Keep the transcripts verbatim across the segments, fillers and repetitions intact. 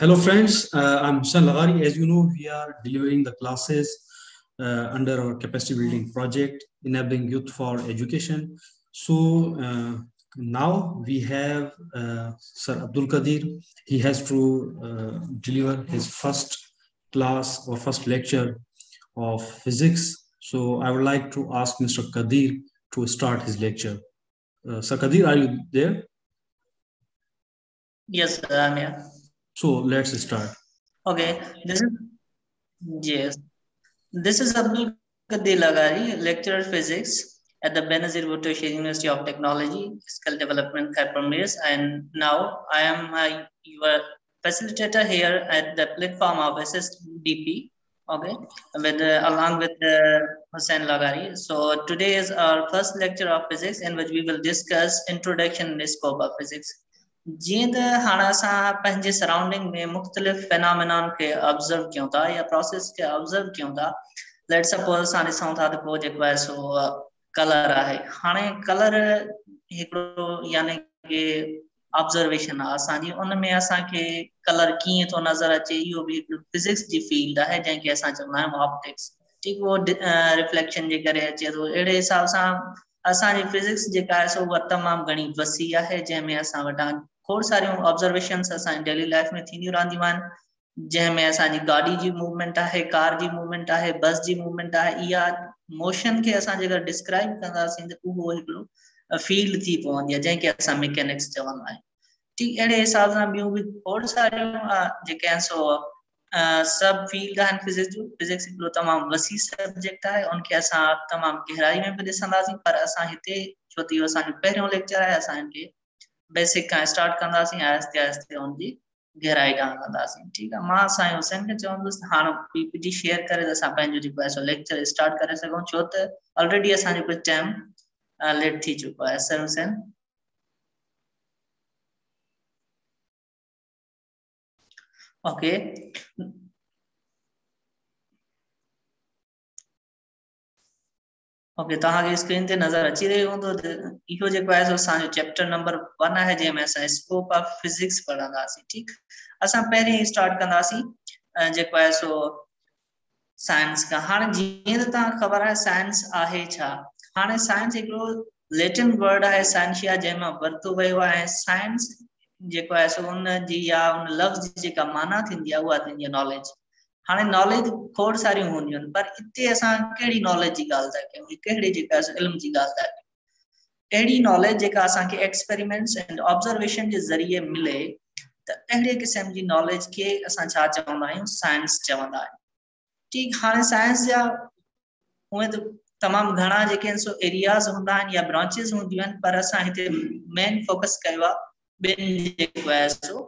Hello friends, uh, I'm Hussain Laghari. As you know, we are delivering the classes uh, under our capacity building project, enabling youth for education. So uh, now we have uh, Sir Abdul Qadir. He has to uh, deliver his first class or first lecture of physics. So I would like to ask Mister Qadir to start his lecture. Uh, Sir Qadir, are you there? Yes, I'm here. So let's start. Okay, this is yes. This is Abdul Qadir Laghari, lecturer of physics at the Benazir Bhutto Sheikh University of Technology, Skill Development, Hypermeres, and now I am uh, your facilitator here at the platform of S S D P. Okay, with uh, along with uh, Hussain Laghari. So today is our first lecture of physics in which we will discuss introduction and scope of physics. जीअं त हाणे असां पंहिंजे surrounding में मुख़्तलिफ़ phenomenon खे observe कयूं था या प्रोसेस खे ऑब्जर्व कयूं था लेट सपोज असां ॾिसूं था त पोइ जेको आहे सो कलर आहे हाणे कलर हिकिड़ो यानी कि ऑब्जर्वेशन आहे असांजी उन में असांखे कलर कीअं थो नज़र अचे इहो बि हिकिड़ो फिज़िक्स जी फील्ड आहे जंहिंखे असां चवंदा आहियूं ऑप्टिक्स ठीकु उहो रिफ्लेक्शन जे करे अचे थो अहिड़े हिसाब सां असांजी फिज़िक्स जेका आहे सो उहा तमामु घणी वसी आहे जंहिंमें असां वटां खोड़ सारियूं ऑब्जर्वेशंस असांजी डेली लाइफ में थींदियूं रहंदियूं आहिनि जंहिंमें असांजी गाॾी जी मूवमेंट आहे कार जी मूवमेंट आहे बस जी मूवमेंट आहे इहा मोशन खे असां जेकर डिस्क्राइब कंदासीं त उहो हिकिड़ो फील्ड थी पवंदी आहे जंहिंखे असां मैकेनिक्स चवंदा आहियूं ठीकु अहिड़े हिसाब सां ॿियूं बि खोड़ सारियूं जेके आहिनि सो सब फील्ड आहिनि फिज़िक्स जो फिज़िक्स हिकिड़ो तमामु वसी सब्जेक्ट आहे उनखे असां तमामु गहराई में बि ॾिसंदासीं पर असां हिते छो त इहो असांजो पहिरियों लेक्चर आहे असां हिनखे बेसिक का स्टार्ट कंदासीं आहिस्ते आहिस्ते उनजी गहराई ॾांहुं कंदासीं ठीकु आहे मां साईं हुसैन खे चवंदुसि हाणे पीपीटी शेयर करे त असां पंहिंजो जेको आहे सो लेक्चर स्टार्ट करे सघूं छो त ऑलरेडी असांजो कुझु टाइम लेट थी चुको आहे सर हुसैन ओके ओके तव्हांखे स्क्रीन ते नज़र अची रहियो हूंदो इहो जेको आहे सो असांजो चैप्टर नंबर वन आहे जंहिंमें असां स्कोप ऑफ फिज़िक्स पढ़ंदासीं ठीकु असां पहिरीं स्टार्ट कंदासीं जेको आहे सो साइंस खां हाणे जीअं त तव्हांखे ख़बर आहे साइंस आहे छा हाणे साइंस हिकिड़ो लैटिन वर्ड आहे साइंशिया जंहिंमां वरितो वियो आहे साइंस जेको आहे सो उन जी या उन लफ़्ज़ जी जेका माना थींदी आहे उहा थींदी आहे नॉलेज हाणे नॉलेज खोड़ सारियूं हूंदियूं आहिनि पर हिते असां कहिड़ी नॉलेज जी ॻाल्हि था कयूं कहिड़ी जेका इल्म जी ॻाल्हि था कयूं अहिड़ी नॉलेज जेका असांखे एक्सपेरिमेंट्स एंड ऑब्जर्वेशन जे ज़रिए मिले त अहिड़े क़िस्म जी नॉलेज खे असां छा चवंदा आहियूं साइंस चवंदा आहियूं ठीकु हाणे साइंस जा उहे त तमामु घणा जेके आहिनि सो एरियाज़ हूंदा आहिनि या ब्रांचिस हूंदियूं आहिनि पर असां हिते मेन फोकस कयो आहे ॿिनि जेको आहे सो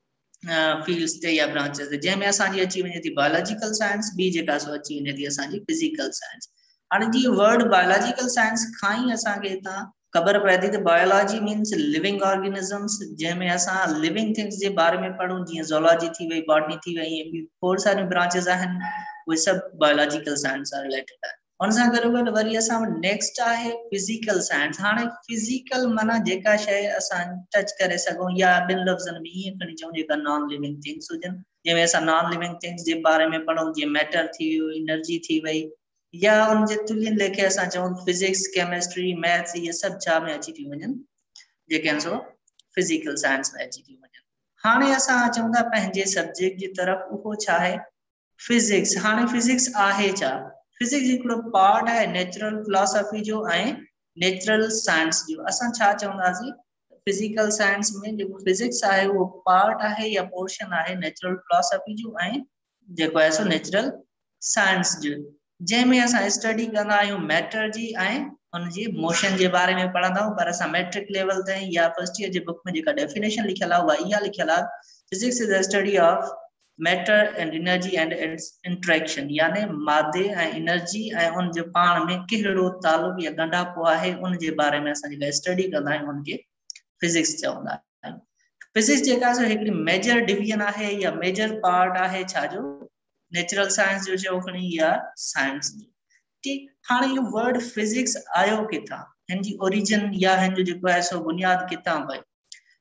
फील्ड्स ते या ब्रांचेस ते जंहिंमें असांजी अची वञे थी बायोलॉजिकल साइंस ॿी जेका सो अची वञे थी असांजी फिज़िकल साइंस हाणे जी वर्ड बायोलॉजिकल साइंस खां ई असांखे हितां ख़बर पए थी त बायोलॉजी मीन्स लिविंग ऑर्गेनिज़म्स जंहिंमें असां लिविंग थिंग्स जे बारे में पढ़ूं जीअं ज़ूलॉजी थी वई बॉटनी थी वई ऐं ॿियूं खोड़ सारियूं ब्रांचिस आहिनि उहे सभु बायोलॉजिकल साइंस सां रिलेटेड आहे उन सां गॾो गॾु वरी असां वटि नेक्स्ट आहे फिज़िकल साइंस हाणे फिज़िकल माना जेका शइ असां टच करे सघूं या ॿिनि लफ़्ज़नि में ईअं खणी चऊं जेका नॉन लिविंग थिंग्स हुजनि जंहिंमें असां नॉन लिविंग थिंग्स जे बारे में पढ़ूं जीअं मैटर थी वियो एनर्जी थी वई या उन जे तुल्यनि लेखे असां चऊं फिज़िक्स केमिस्ट्री मैथ्स इहे सभु छा में अची थियूं वञनि जेके आहिनि सो फिज़िकल साइंस में अची थियूं वञनि हाणे असां अचूं था पंहिंजे सब्जेक्ट जी तरफ़ उहो छा आहे फिज़िक्स हाणे फिज़िक्स आहे छा फिज़िक्स हिकिड़ो पार्ट आहे नेचुरल फिलॉसफी जो ऐं नेचुरल साइंस जो असां छा चवंदासीं फिज़िकल साइंस में जेको फिज़िक्स आहे उहो पार्ट आहे या पोर्शन आहे नेचुरल फिलॉसफी जो ऐं जेको आहे सो नेचुरल साइंस जो जंहिंमें असां स्टडी कंदा आहियूं मैटर जी ऐं उनजी मोशन जे बारे में पढ़ंदा आहियूं पर असां मैट्रिक लेवल ताईं या फर्स्ट ईयर जे बुक में जेका डेफिनेशन लिखियल आहे उहा इहा लिखियल आहे physics is the study of matter and energy and its interaction यानी मादे ऐं एनर्जी ऐं उन जो पाण में कहिड़ो तालुक या ॻंढापो आहे उन जे बारे में असां जेका स्टडी कंदा आहियूं उनखे फिज़िक्स चवंदा आहियूं फिज़िक्स जेका सो हिकिड़ी मेजर डिवीजन आहे या मेजर पार्ट आहे छाजो नेचुरल साइंस जो चओ खणी या साइंस जो ठीकु हाणे इहो वर्ड फिज़िक्स आयो किथां हिन जी ओरिजिन या हिन जो जेको आहे सो बुनियाद किथां पई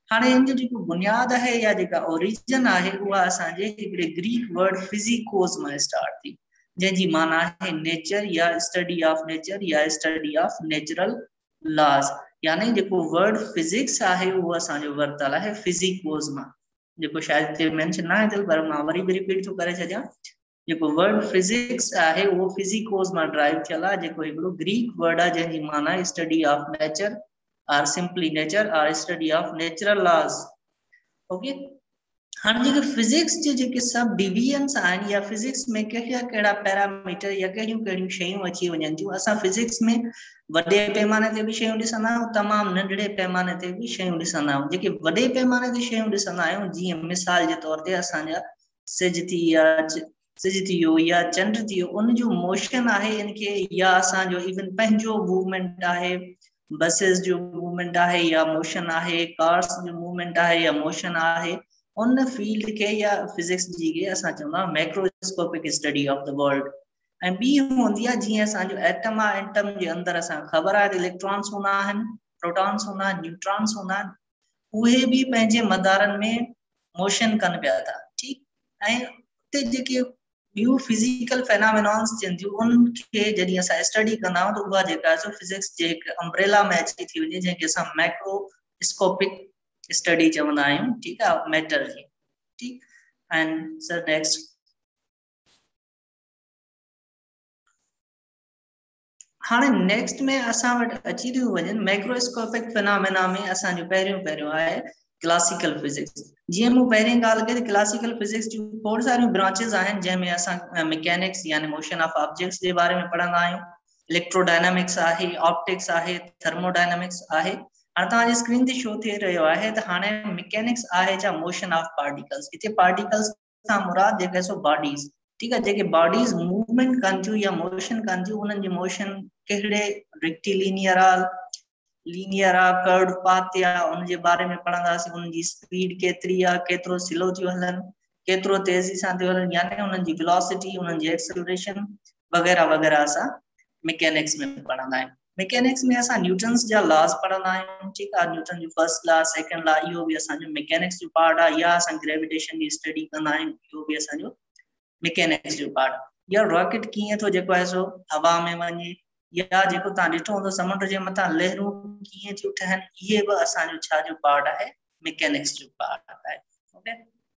हाणे इन जो बुनियाद है या जेका ओरिजिन है उहा असांजे हिकिड़े ग्रीक वर्ड फिजिकोस मां स्टार्ट थी, जंहिंजी माना है नेचर या स्टडी ऑफ नेचर या स्टडी ऑफ नेचुरल लॉज। यानी जेको वर्ड फिजिक्स है वो असांजो वरतल है फिजिकोस मां, जेको शायद मेंशन ना है पर मां वरी भी रिपीट थो करे छॾियां। जेको वर्ड फिजिक्स है वो फिजिकोस मां ड्राइव थियल आहे, जेको हिकिड़ो ग्रीक वर्ड आहे जंहिंजी माना study of nature or simply nature or study of natural laws। Okay, हाणे जेके फिजिक्स जे जेके सब डिवीजन्स आहिनि या फिजिक्स में कहिड़ा कहिड़ा पैरामीटर या कहिड़ियूं कहिड़ियूं शयूं अची वञनि थियूं, असां फिजिक्स में वॾे पैमाने ते बि शयूं ॾिसंदा आहियूं, तमामु नंढड़े पैमाने ते बि शयूं ॾिसंदा आहियूं। जेके वॾे पैमाने ते शयूं ॾिसंदा आहियूं, जीअं मिसाल जे तौर ते असांजा सिज थी या सिज थी वियो या चंड थी वियो, उन जो मोशन आहे इनखे, या असांजो इवन पंहिंजो मूवमेंट आहे, बसेस जो मूवमेंट है या मोशन है, कार्स जो मूवमेंट है या मोशन है, उन फील्ड के या फिजिक्स जी के असां चवंदा macroscopic study of the world. ऐं ॿी हूंदी आहे जीअं असांजो एटम आहे, एटम जे अंदरि असां ख़बर आहे त इलेक्ट्रॉन्स हूंदा आहिनि, प्रोटॉन्स हूंदा आहिनि, न्यूट्रॉन्स हूंदा आहिनि, उहे बि पंहिंजे मदारनि में मोशन कनि पिया था। ठीकु, ऐं उते जेके ॿियूं फिजिकल फेनामिनॉन्स थियनि उनखे जॾहिं असां स्टडी कंदा आहियूं त उहा जेका फिजिक्स जे हिकु अम्ब्रेला में अची थी वञे, जंहिंखे असां मैक्रोस्कोपिक स्टडी चवंदा आहियूं। ठीकु आहे, मैटर जी। ठीकु, एंड सर नेक्स्ट। हाणे नेक्स्ट में असां वटि अची थियूं वञनि मैक्रोस्कोपिक फिनामिना में असांजो पहिरियों पहिरियों आहे क्लासिकल फिजिक्स। जियां मूं पहिरीं ॻाल्हि कई, क्लासिकल फिजिक्स जूं खोड़ सारियूं ब्रांचेस आहिनि, जंहिंमें असां मैकेनिक्स यानी मोशन ऑफ ऑब्जेक्ट्स जे बारे में पढ़ंदा आहियूं, इलेक्ट्रोडायनामिक्स आहे, ऑप्टिक्स आहे, थर्मोडायनामिक्स आहे। हाणे तव्हांजी स्क्रीन ते शो थी रहियो आहे त हाणे मैकेनिक्स आहे छा, मोशन ऑफ पार्टिकल्स। हिते पार्टिकल्स सां मुराद जेके सो बॉडीज, ठीकु आहे, जेके बॉडीज मूवमेंट कनि थियूं या मोशन कनि थियूं, उन्हनि जी मोशन कहिड़े रेक्टिलिनियर आहे, लीनियर आ, कर्व पाथ या उन जे बारे में पढ़ंदासीं। उन जी स्पीड केतिरी आहे, केतिरो स्लो थियूं हलनि, केतिरो तेज़ी सां थियूं हलनि, यानी उन्हनि जी वेलोसिटी, उन्हनि जी एक्सेलरेशन वग़ैरह वग़ैरह असां मैकेनिक्स में पढ़ंदा आहियूं। मैकेनिक्स में असां न्यूटन्स जा लॉज पढ़ंदा आहियूं। ठीकु आहे, न्यूटन जो फर्स्ट लॉ, सेकंड लॉ, इहो बि असांजो मैकेनिक्स जो पार्ट आहे। या असां ग्रेविटेशन जी स्टडी कंदा आहियूं, इहो बि असांजो मैकेनिक्स जो पार्ट। या रॉकेट कीअं थो जेको आहे सो हवा में वञे, या जेको तव्हां ॾिठो हूंदो समुंड जे मथां लहरूं कीअं थियूं ठहनि, इहे बि असांजो छा जो पार्ट आहे, मैकेनिक्स जो पार्ट आहे। ओके,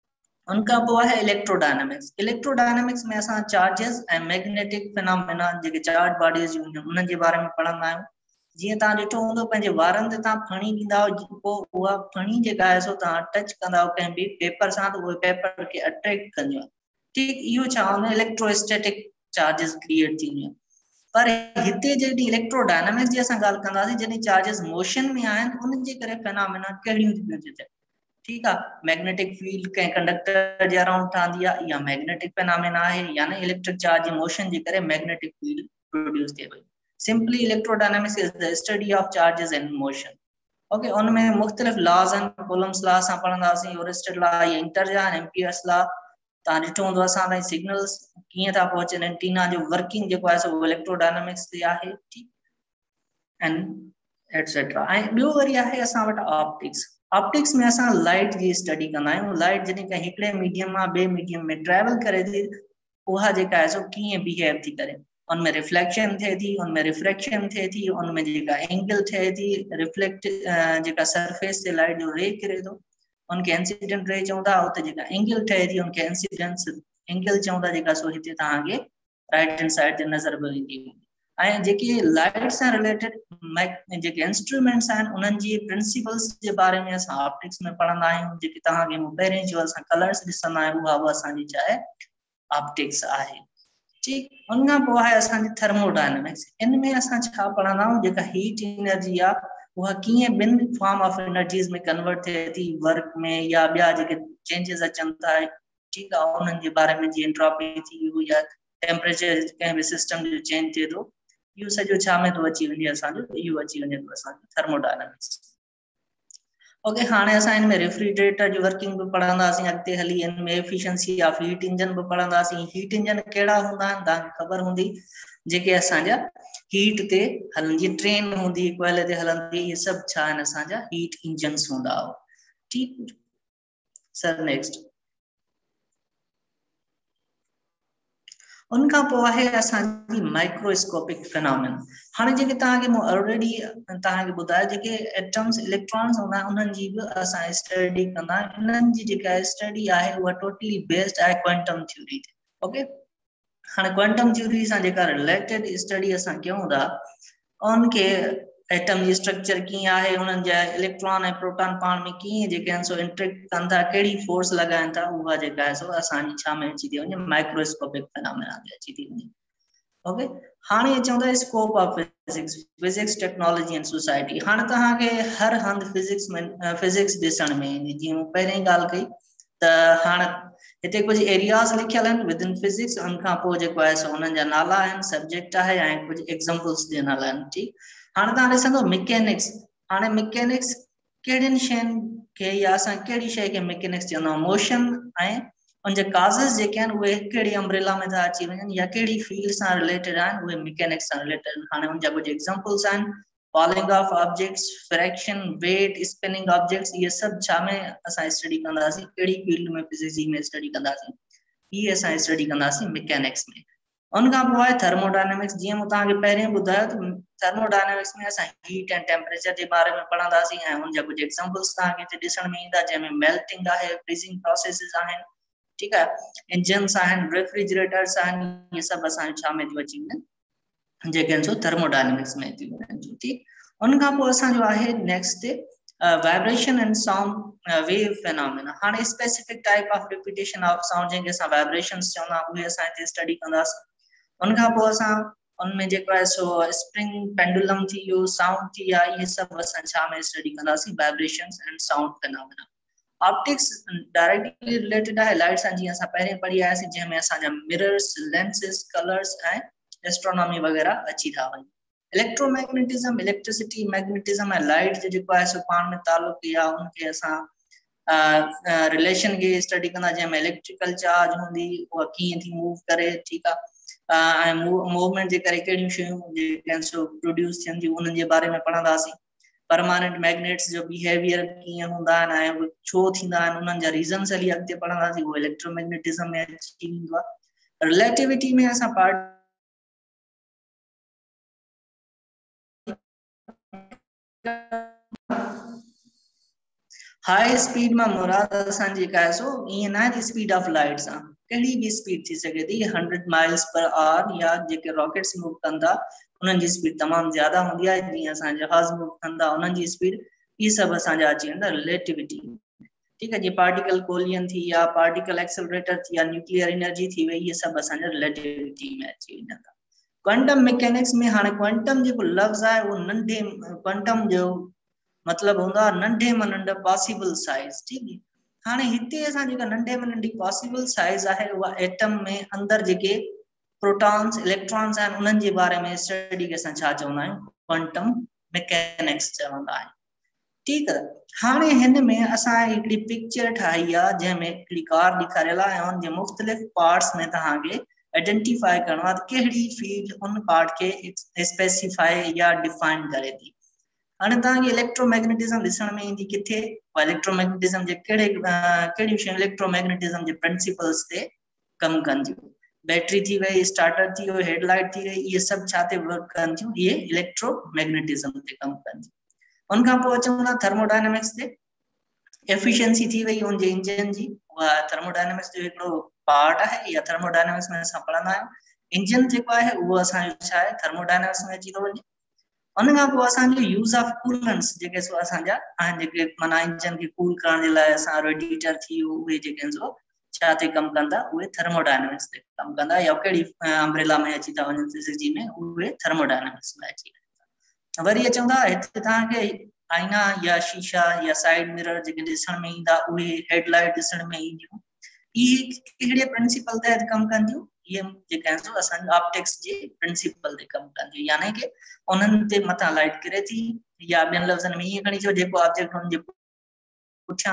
उनखां पोइ आहे इलेक्ट्रोडायनामिक्स। इलेक्ट्रोडायनामिक्स में असां चार्जेस ऐं मैग्नेटिक फिनोमेना, जेके चार्ज बॉडीज हूंदियूं उन्हनि जे बारे में पढ़ंदा आहियूं। जीअं तव्हां ॾिठो हूंदो पंहिंजे वारनि ते तव्हां फणी ॾींदा आहियो, पोइ उहा फणी जेका आहे सो तव्हां टच कंदा आहियो कंहिं बि पेपर सां, त उहे पेपर खे अट्रैक्ट कंदियूं आहिनि। ठीकु, इहो छा हूंदो, इलेक्ट्रोस्टैटिक चार्जेस क्रिएट थींदियूं आहिनि। पर हिते जॾहिं इलेक्ट्रोडायनामिक्स जी असां ॻाल्हि कंदासीं, जॾहिं चार्जेस मोशन में आहिनि, उन जे करे फिनोमेना कहिड़ियूं थियूं थियनि। ठीकु आहे, मैग्नेटिक फील्ड कंहिं कंडक्टर जे अराउंड ठहंदी आहे, या मैग्नेटिक फिनोमेना आहे, यानी इलेक्ट्रिक चार्ज जी मोशन जे करे मैग्नेटिक फील्ड प्रोड्यूस थिए पई। Simply electrodynamics is the study of charges in motion. Okay, उनमें मुख़्तलिफ़ लॉज आहिनि, कूलम्स लॉ असां पढ़ंदासीं, ओरिस्टेड लॉ, या इंटर जा, एम्पियर्स लॉ। तव्हां ॾिठो हूंदो असां ताईं सिग्नल्स कीअं था पहुचनि, एंटीना जो वर्किंग जेको आहे सो इलेक्ट्रोडायनामिक्स ते आहे। ठीकु, एंड एटसेट्रा। ऐं ॿियो वरी आहे असां वटि ऑप्टिक्स। ऑप्टिक्स में असां लाइट जी स्टडी कंदा आहियूं। लाइट जॾहिं का हिकिड़े मीडियम मां ॿिए मीडियम में ट्रेवल करे थी, उहा जेका आहे सो कीअं बिहेव थी करे, उनमें रिफ्लेक्शन थिए थी, उनमें रिफ्रैक्शन थिए थी, उनमें जेका एंगल थिए थी, रिफ्लेक्ट जेका सरफेस ते लाइट जो रे किरे थो, उनके इंसिडेंट रे चवंदा। उते जेका एंगल ठहे थी, उनके इंसिडेंस एंगल चवंदा, जेका सो हिते तव्हांखे राइट हैंड साइड ते नज़र बि ईंदी। ऐं जेके लाइट सां रिलेटेड जेके इंस्ट्रूमेंट्स आहिनि, उन्हनि जी प्रिंसिपल्स जे बारे में असां ऑप्टिक्स में पढ़ंदा आहियूं। जेके तव्हांखे मूं पहिरीं चयो असां कलर्स ॾिसंदा आहियूं, उहा बि असांजी छा आहे, ऑप्टिक्स आहे। ठीकु, उनखां पोइ आहे असांजी थर्मोडायनामिक्स। इन में असां छा पढ़ंदा आहियूं, जेका हीट एनर्जी आहे उहा कीअं ॿिनि फॉर्म ऑफ एनर्जीज़ में कन्वर्ट थिए थी, वर्क में या ॿिया जेके चेंजिस अचनि था। ठीकु आहे, उन्हनि जे बारे में जीअं एंट्रोपी थी या टेम्परेचर कंहिं बि सिस्टम जो चेंज थिए थो, इहो सॼो छा में थो अची वञे, असांजो इहो अची वञे थो असांजो थर्मोडायनामिक्स। ओके, हाणे असां इन में रेफ्रिजरेटर जो वर्किंग भी पढ़ंदासीं, अॻिते हली इन में एफिशिएंसी ऑफ हीट इंजन भी पढ़ंदासीं। हीट इंजन कहिड़ा हूंदा आहिनि तव्हांखे ख़बर हूंदी, जेके असांजा हीट ते हलनि, जीअं ट्रेन हूंदी कोयले ते हलंदी, इहे सभु छा आहिनि, असांजा हीट इंजन्स हूंदा। ठीक सर नेक्स्ट उनका पोइ आहे असांजी माइक्रोस्कोपिक फिनोमेना। हाणे जेके तव्हांखे मूं ऑलरेडी तव्हांखे ॿुधायो जेके एटम्स इलेक्ट्रॉन्स हूंदा उन्हनि जी बि असां स्टडी कंदा आहियूं। इन्हनि जी जेका स्टडी आहे उहा टोटली बेस्ड आहे क्वांटम थ्योरी ते। ओके हाणे क्वांटम थ्योरी सां जेका रिलेटेड स्टडी असां कयूं था उनखे एटम जी स्ट्रक्चर कीअं आहे, उन्हनि जा इलेक्ट्रॉन ऐं प्रोटॉन पाण में कीअं जेके आहिनि सो इंटरेक्ट कनि था, कहिड़ी फोर्स लॻाइनि था, उहा जेका आहे सो असांजी छा में अची थी वञे माइक्रोस्कोपिक फिनोमेना में अची थी वञे। ओके हाणे अचूं था scope of physics physics technology and society. हाणे तव्हांखे हर हंधि फिजिक्स में फिजिक्स ॾिसण में ईंदी। जीअं मूं पहिरीं ॻाल्हि कई त हाणे हिते कुछ एरियाज लिखियल आहिनि विद इन फिजिक्स, उनखां पोइ जेको आहे सो उन्हनि जा नाला आहिनि, सब्जेक्ट आहे ऐं कुछ एग्जांपल्स ॾिनल आहिनि। ठीकु हाणे तव्हां ॾिसंदो मैकेनिक्स। हाणे मैकेनिक्स कहिड़ियुनि शयुनि खे या असां कहिड़ी शइ खे मैकेनिक्स चवंदा आहियूं, मोशन ऐं उनजे काज़िस जेके आहिनि उहे कहिड़ी अम्ब्रेला में था अची वञनि या कहिड़ी फील्ड सां रिलेटेड आहिनि, उहे मैकेनिक्स सां रिलेटेड आहिनि। हाणे उनजा कुछ एग्जांपल्स आहिनि falling of objects, friction, weight, spinning objects, ये सब छा में असां स्टडी कंदासीं, कहिड़ी फील्ड में फिजिक्स में स्टडी कंदासीं, ये असां स्टडी कंदासीं मैकेनिक्स में। उनखां पोइ आहे थर्मोडायनेमिक्स। जीअं मूं तव्हांखे पहिरियों ॿुधायो त थर्मोडायनेमिक्स में असां हीट ऐं टेम्परेचर जे बारे में पढ़ंदासीं ऐं उनजा कुछ एग्जांपल्स तव्हांखे हिते ॾिसण में ईंदा जंहिंमें मेल्टिंग आहे, फ्रीजिंग प्रोसेसिस आहिनि, ठीकु आहे, इंजन्स आहिनि, रेफ्रिजरेटर्स आहिनि, ये सभु असां छा में थियूं अची वञनि जेके आहिनि सो थर्मोडायनेमिक्स में थियूं वञनि। ठीकु उनखां पोइ असांजो आहे next vibration and sound wave phenomena. हाणे specific type of repetition of sound जंहिंखे असां वाइब्रेशंस चवंदा आहियूं उहे असां हिते स्टडी कंदासीं। उनखां पोइ असां उनमें जेको आहे सो स्प्रिंग पेंडुलम थी वियो, साउंड थी विया, इहे सभु असां छा में स्टडी कंदासीं vibrations and sound phenomena. Optics directly related आहे लाइट सां, जीअं असां पहिरियों पढ़ी आयासीं, जंहिंमें असांजा मिरर्स, लेंसेस, कलर्स ऐं एस्ट्रोनॉमी वग़ैरह अची था वञनि। इलेक्ट्रोमैग्नेटिज्म, इलेक्ट्रिसिटी, मैग्नेटिज्म ऐं लाइट जो जेको आहे सो पाण में तालुक या उनखे असां रिलेशन के स्टडी कंदा, जंहिंमें इलेक्ट्रिकल चार्ज हूंदी उहा कीअं थी मूव करे, ठीकु आहे, ऐं मूवमेंट जे करे कहिड़ियूं शयूं जेके आहिनि सो प्रोड्यूस थियनि थियूं उन्हनि जे बारे में पढ़ंदासीं। परमानेंट मैग्नेट्स जो बिहेवियर कीअं हूंदा आहिनि ऐं उहे छो थींदा आहिनि, उन्हनि जा रीज़न्स हली अॻिते पढ़ंदासीं, उहो इलेक्ट्रोमैग्नेटिज्म में अची वेंदो आहे। रिलेटिविटी में असां पार्ट हाई स्पीड में मुराद असांजी जेका आहे सो ईअं न आहे स्पीड ऑफ लाइट सां, कहिड़ी बि स्पीड थी सघे थी, हंड्रेड माइल्स पर आवर या जेके रॉकेट्स मूव कनि था उन्हनि जी स्पीड तमामु ज्यादा हूंदी आहे, जीअं असां जहाज मूव कनि था उन्हनि जी स्पीड, इहे सभु असांजा अची वेंदा रिलेटिविटी। ठीकु आहे, जीअं पार्टिकल कोलियन थी या पार्टिकल एक्सेलरेटर थी या न्यूक्लियर एनर्जी थी वई, इहे सभु असांजा रिलेटिविटी में अची वेंदा। क्वांटम मैकेनिक्स में हाणे क्वांटम जेको लफ़्ज़ आहे उहो नंढे क्वांटम जो मतलब होंदा नंढे में नंढा पॉसिबल साइज। ठीक है, हाने हिते असां जेका नंढे में नंढी पॉसिबल साइज आहे उहा एटम में अंदर जेके प्रोटॉन्स इलेक्ट्रॉन्स आहिनि उन्हनि जे बारे में स्टडी के असां छा चवंदा आहियूं, क्वांटम मैकेनिक्स चवंदा आहियूं। ठीक है, हाने हिन में असां हिकड़ी पिक्चर ठाही आहे जंहिंमें हिकड़ी कार ॾेखारियल आहे ऐं उन जे मुख़्तलिफ़ पार्ट्स में तव्हांखे आइडेंटिफाई करणो आहे त कहिड़ी फील्ड उन पार्ट के स्पेसिफाई या डिफाइन करे थी। हाणे तव्हांखे इलेक्ट्रोमैग्नेटिज्म ॾिसण में ईंदी किथे, इलेक्ट्रोमैग्नेटिज्म जे कहिड़े कहिड़ियूं शयूं इलेक्ट्रोमैग्नेटिज्म जे प्रिंसिपल्स ते कम कनि थियूं। बैटरी थी वई, स्टार्टर थी वियो, हेडलाइट थी वई, इहे सभु छा ते वर्क कनि थियूं, इहे इलेक्ट्रोमैग्नेटिज्म ते कम कनि थियूं। उनखां पोइ अचूं था थर्मोडायनेमिक्स ते। एफिशिएंसी थी वई उनजे इंजन जी, उहा थर्मोडायनेमिक्स जो हिकिड़ो पार्ट आहे या थर्मोडायनेमिक्स में असां पढ़ंदा आहियूं। इंजन जेको आहे उहो असांजो छा आहे, थर्मोडायनेमिक्स में अची थो वञे। उनखां पोइ असांजो यूज़ ऑफ कूलेंट्स जेके सो असांजा आहिनि, जेके माना इंजन खे कूल करण जे लाइ असां रेडिएटर थी वियो, उहे जेके आहिनि सो छा ते कमु कंदा, उहे थर्मोडायनेमिक्स ते कमु कंदा, या कहिड़ी अम्ब्रेला में अची था वञनि फिजिक्स जी में, उहे थर्मोडायनेमिक्स में अची वेंदा। वरी अचूं था हिते तव्हांखे आईना या शीशा या साइड मिरर जेके ॾिसण में ईंदा, उहे हेडलाइट ॾिसण में ईंदियूं, इहे कहिड़े प्रिंसिपल तहत कमु कंदियूं, ये जेका आहिनि सो असांजो ऑप्टिक्स जे प्रिंसिपल ते कमु कंदियूं, यानी कि उन्हनि ते मथां लाइट किरे थी, या ॿियनि लफ़्ज़नि में ईअं खणी चओ जेको ऑब्जेक्ट हुन जे पुठियां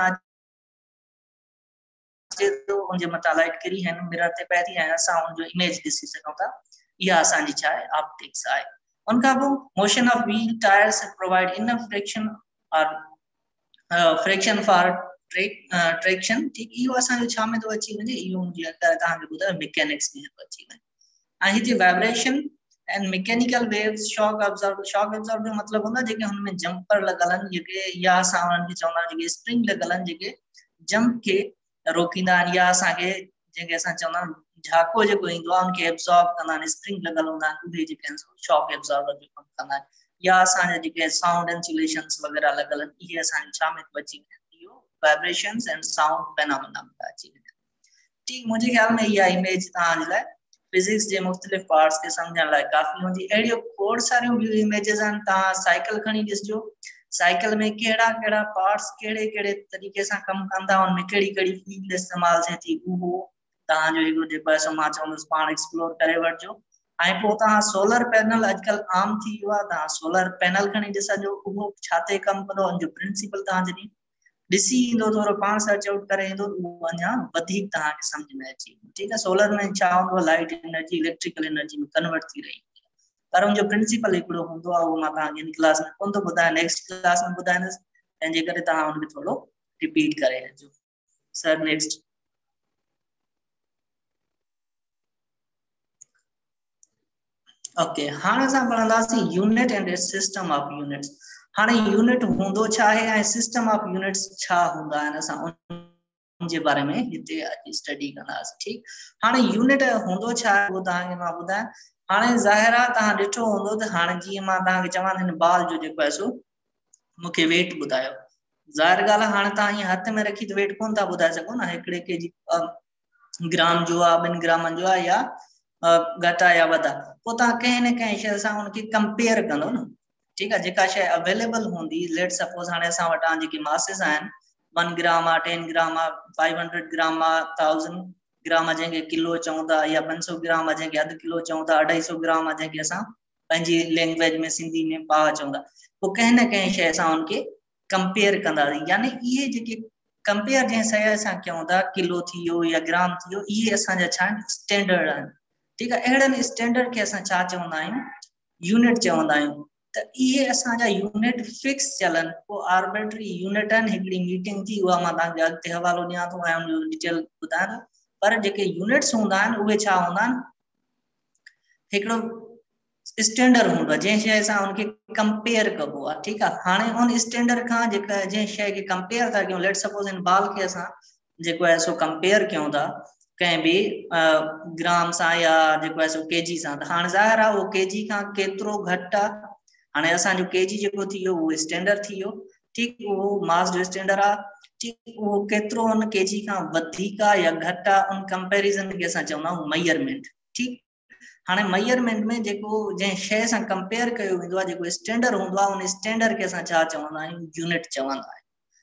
अचे थो उनजे मथां लाइट किरी हिन मिरर ते पए थी ऐं असां उनजो इमेज ॾिसी सघूं था, इहा असांजी छा आहे, ऑप्टिक्स आहे। उनखां पोइ motion of wheel tyres provide enough friction और फ्रिक्शन फॉर ट्रैक्शन ठीक इहो असांजो छा में तो अची वञे इहो मुंहिंजी तव्हांखे ॿुधायो मैकेनिक्स में तो अची वञे ऐं हिते vibration and mechanical waves shock absorb shock absorb जो मतलब होंदा जेके हुन में जंपर लगल आहिनि जेके या असां उन्हनि खे चवंदा जेके स्प्रिंग लगल आहिनि जेके जंप खे रोकींदा आहिनि या असांखे जेके असां चवंदा झाको जेको ईंदो आहे उनखे एब्जॉर्ब कंदा आहिनि स्प्रिंग लगल हूंदा आहिनि उहे जेके आहिनि शॉक एब्जॉर्बर जो कमु कंदा आहिनि या असांजा जेके साउंड इंसुलेशंस वग़ैरह लगल आहिनि इहे असांजे छा में अची वञे इहो वाइब्रेशंस एंड साउंड फेनोमेना में अची वञे ठीक मुझे ख्याल में यह इमेज तव्हांजे लाइ फिजिक्स के मुख्तलिफ पार्ट्स के समझण लाइ काफ़ी होंदी अड़ियो खोड़ सारियों भी इमेजेस आन ता साइकिल खणी ॾिसजो साइकिल में केड़ा केड़ा पार्ट्स केड़े केड़े तरीके से कम कंदा उन में केड़ी केड़ी फील्ड इस्तेमाल थे थी वो ता जो एगो जे पैसो मा चवंदस पाण एक्सप्लोर करे वठजो आई पो ता सोलर पैनल आजकल आम थी हुआ ता सोलर पैनल खणी ॾिसजो वो छाते कम कंदो उन जो प्रिंसिपल ता जनी दिसी इंदो थोरो पाण सर्च आउट करे इंदो वो अञा वधिक ता के समझ में अची ठीक है सोलर में छा होंदो लाइट एनर्जी इलेक्ट्रिकल एनर्जी में कन्वर्ट थी रही पर उन जो प्रिंसिपल एकड़ो होंदो आ वो मा ता इन क्लास में कोन तो बुधाय नेक्स्ट क्लास में बुधायस एन जे करे ता उन थोड़ो रिपीट करे जो सर नेक्स्ट ओके हाने सा पढ़ंदासी unit and system of units हाने यूनिट होंदो छा है ऐ सिस्टम ऑफ यूनिट्स छा होंदा है असा उन जे बारे में इते आज स्टडी करनास ठीक हाने यूनिट होंदो छा वो ता के मा बुधा हाने जाहिर आ ता डिठो होंदो त हाने जी मा ता के चवान इन बाल जो जे पैसो मुके वेट बुधायो जाहिर गाल हाने ता ये हाथ में रखी तो वेट कोन ता बुधा सको ना एकड़े के जी ग्राम जो आ बिन ग्राम जो आ या घटा या वधा पो ता कहीं न कहीं शय सा उनके कंपेयर कंदो ना ठीक है जेका शय अवेलेबल होंदी लेट सपोज हाने सा वटा जेकी मासेस आन वन ग्राम आ टेन ग्राम आ फाइव हंड्रेड ग्राम आ थाउजेंड ग्राम जेके किलो चौंदा या पाँच सौ ग्राम जेके आध किलो चौंदा दो सौ पचास ग्राम जेके असा पंजी लैंग्वेज में सिंधी में पा चौंदा वो कहीं न कहीं शय सा उनके कंपेयर कंदा यानी ये जेके कंपेयर जे शय सा क्योंदा किलो थियो या ग्राम थियो ये असा जा स्टैंडर्ड आन ठीक है एड़न स्टैंडर्ड के असा चा चवंदा आहियूं यूनिट चवंदा आहियूं त ये असा जा यूनिट फिक्स चलन को आर्बिट्री यूनिट अन एकड़ी मीटिंग थी हुआ मा ता अगते हवालो दिया तो उन जो डिटेल बुधा पर जेके यूनिट्स होंदा न उहे छा होंदा एकड़ो स्टैंडर्ड होंदा जे शय सा उनके कंपेयर कबो ठीक है हाने उन स्टैंडर्ड का जेका जे शय के कंपेयर था क्यों लेट सपोज इन बाल के असा जेको है सो कंपेयर क्यों था कहीं भी ग्राम सा या जेको है सो केजी सा हाने जाहिर आ वो केजी का केतरो घटा हाने असा जो केजी जेको थियो वो स्टैंडर्ड थियो ठीक वो मास जो स्टैंडर्ड आ ठीक वो केतरो उन केजी का वधिका या घटा उन कंपैरिजन के असा चवना मेजरमेंट ठीक हाने मेजरमेंट में जेको जे शय सा कंपेयर कयो विंदो आ जेको स्टैंडर्ड होंदो आ उन स्टैंडर्ड के असा छा चवना यूनिट चवंदा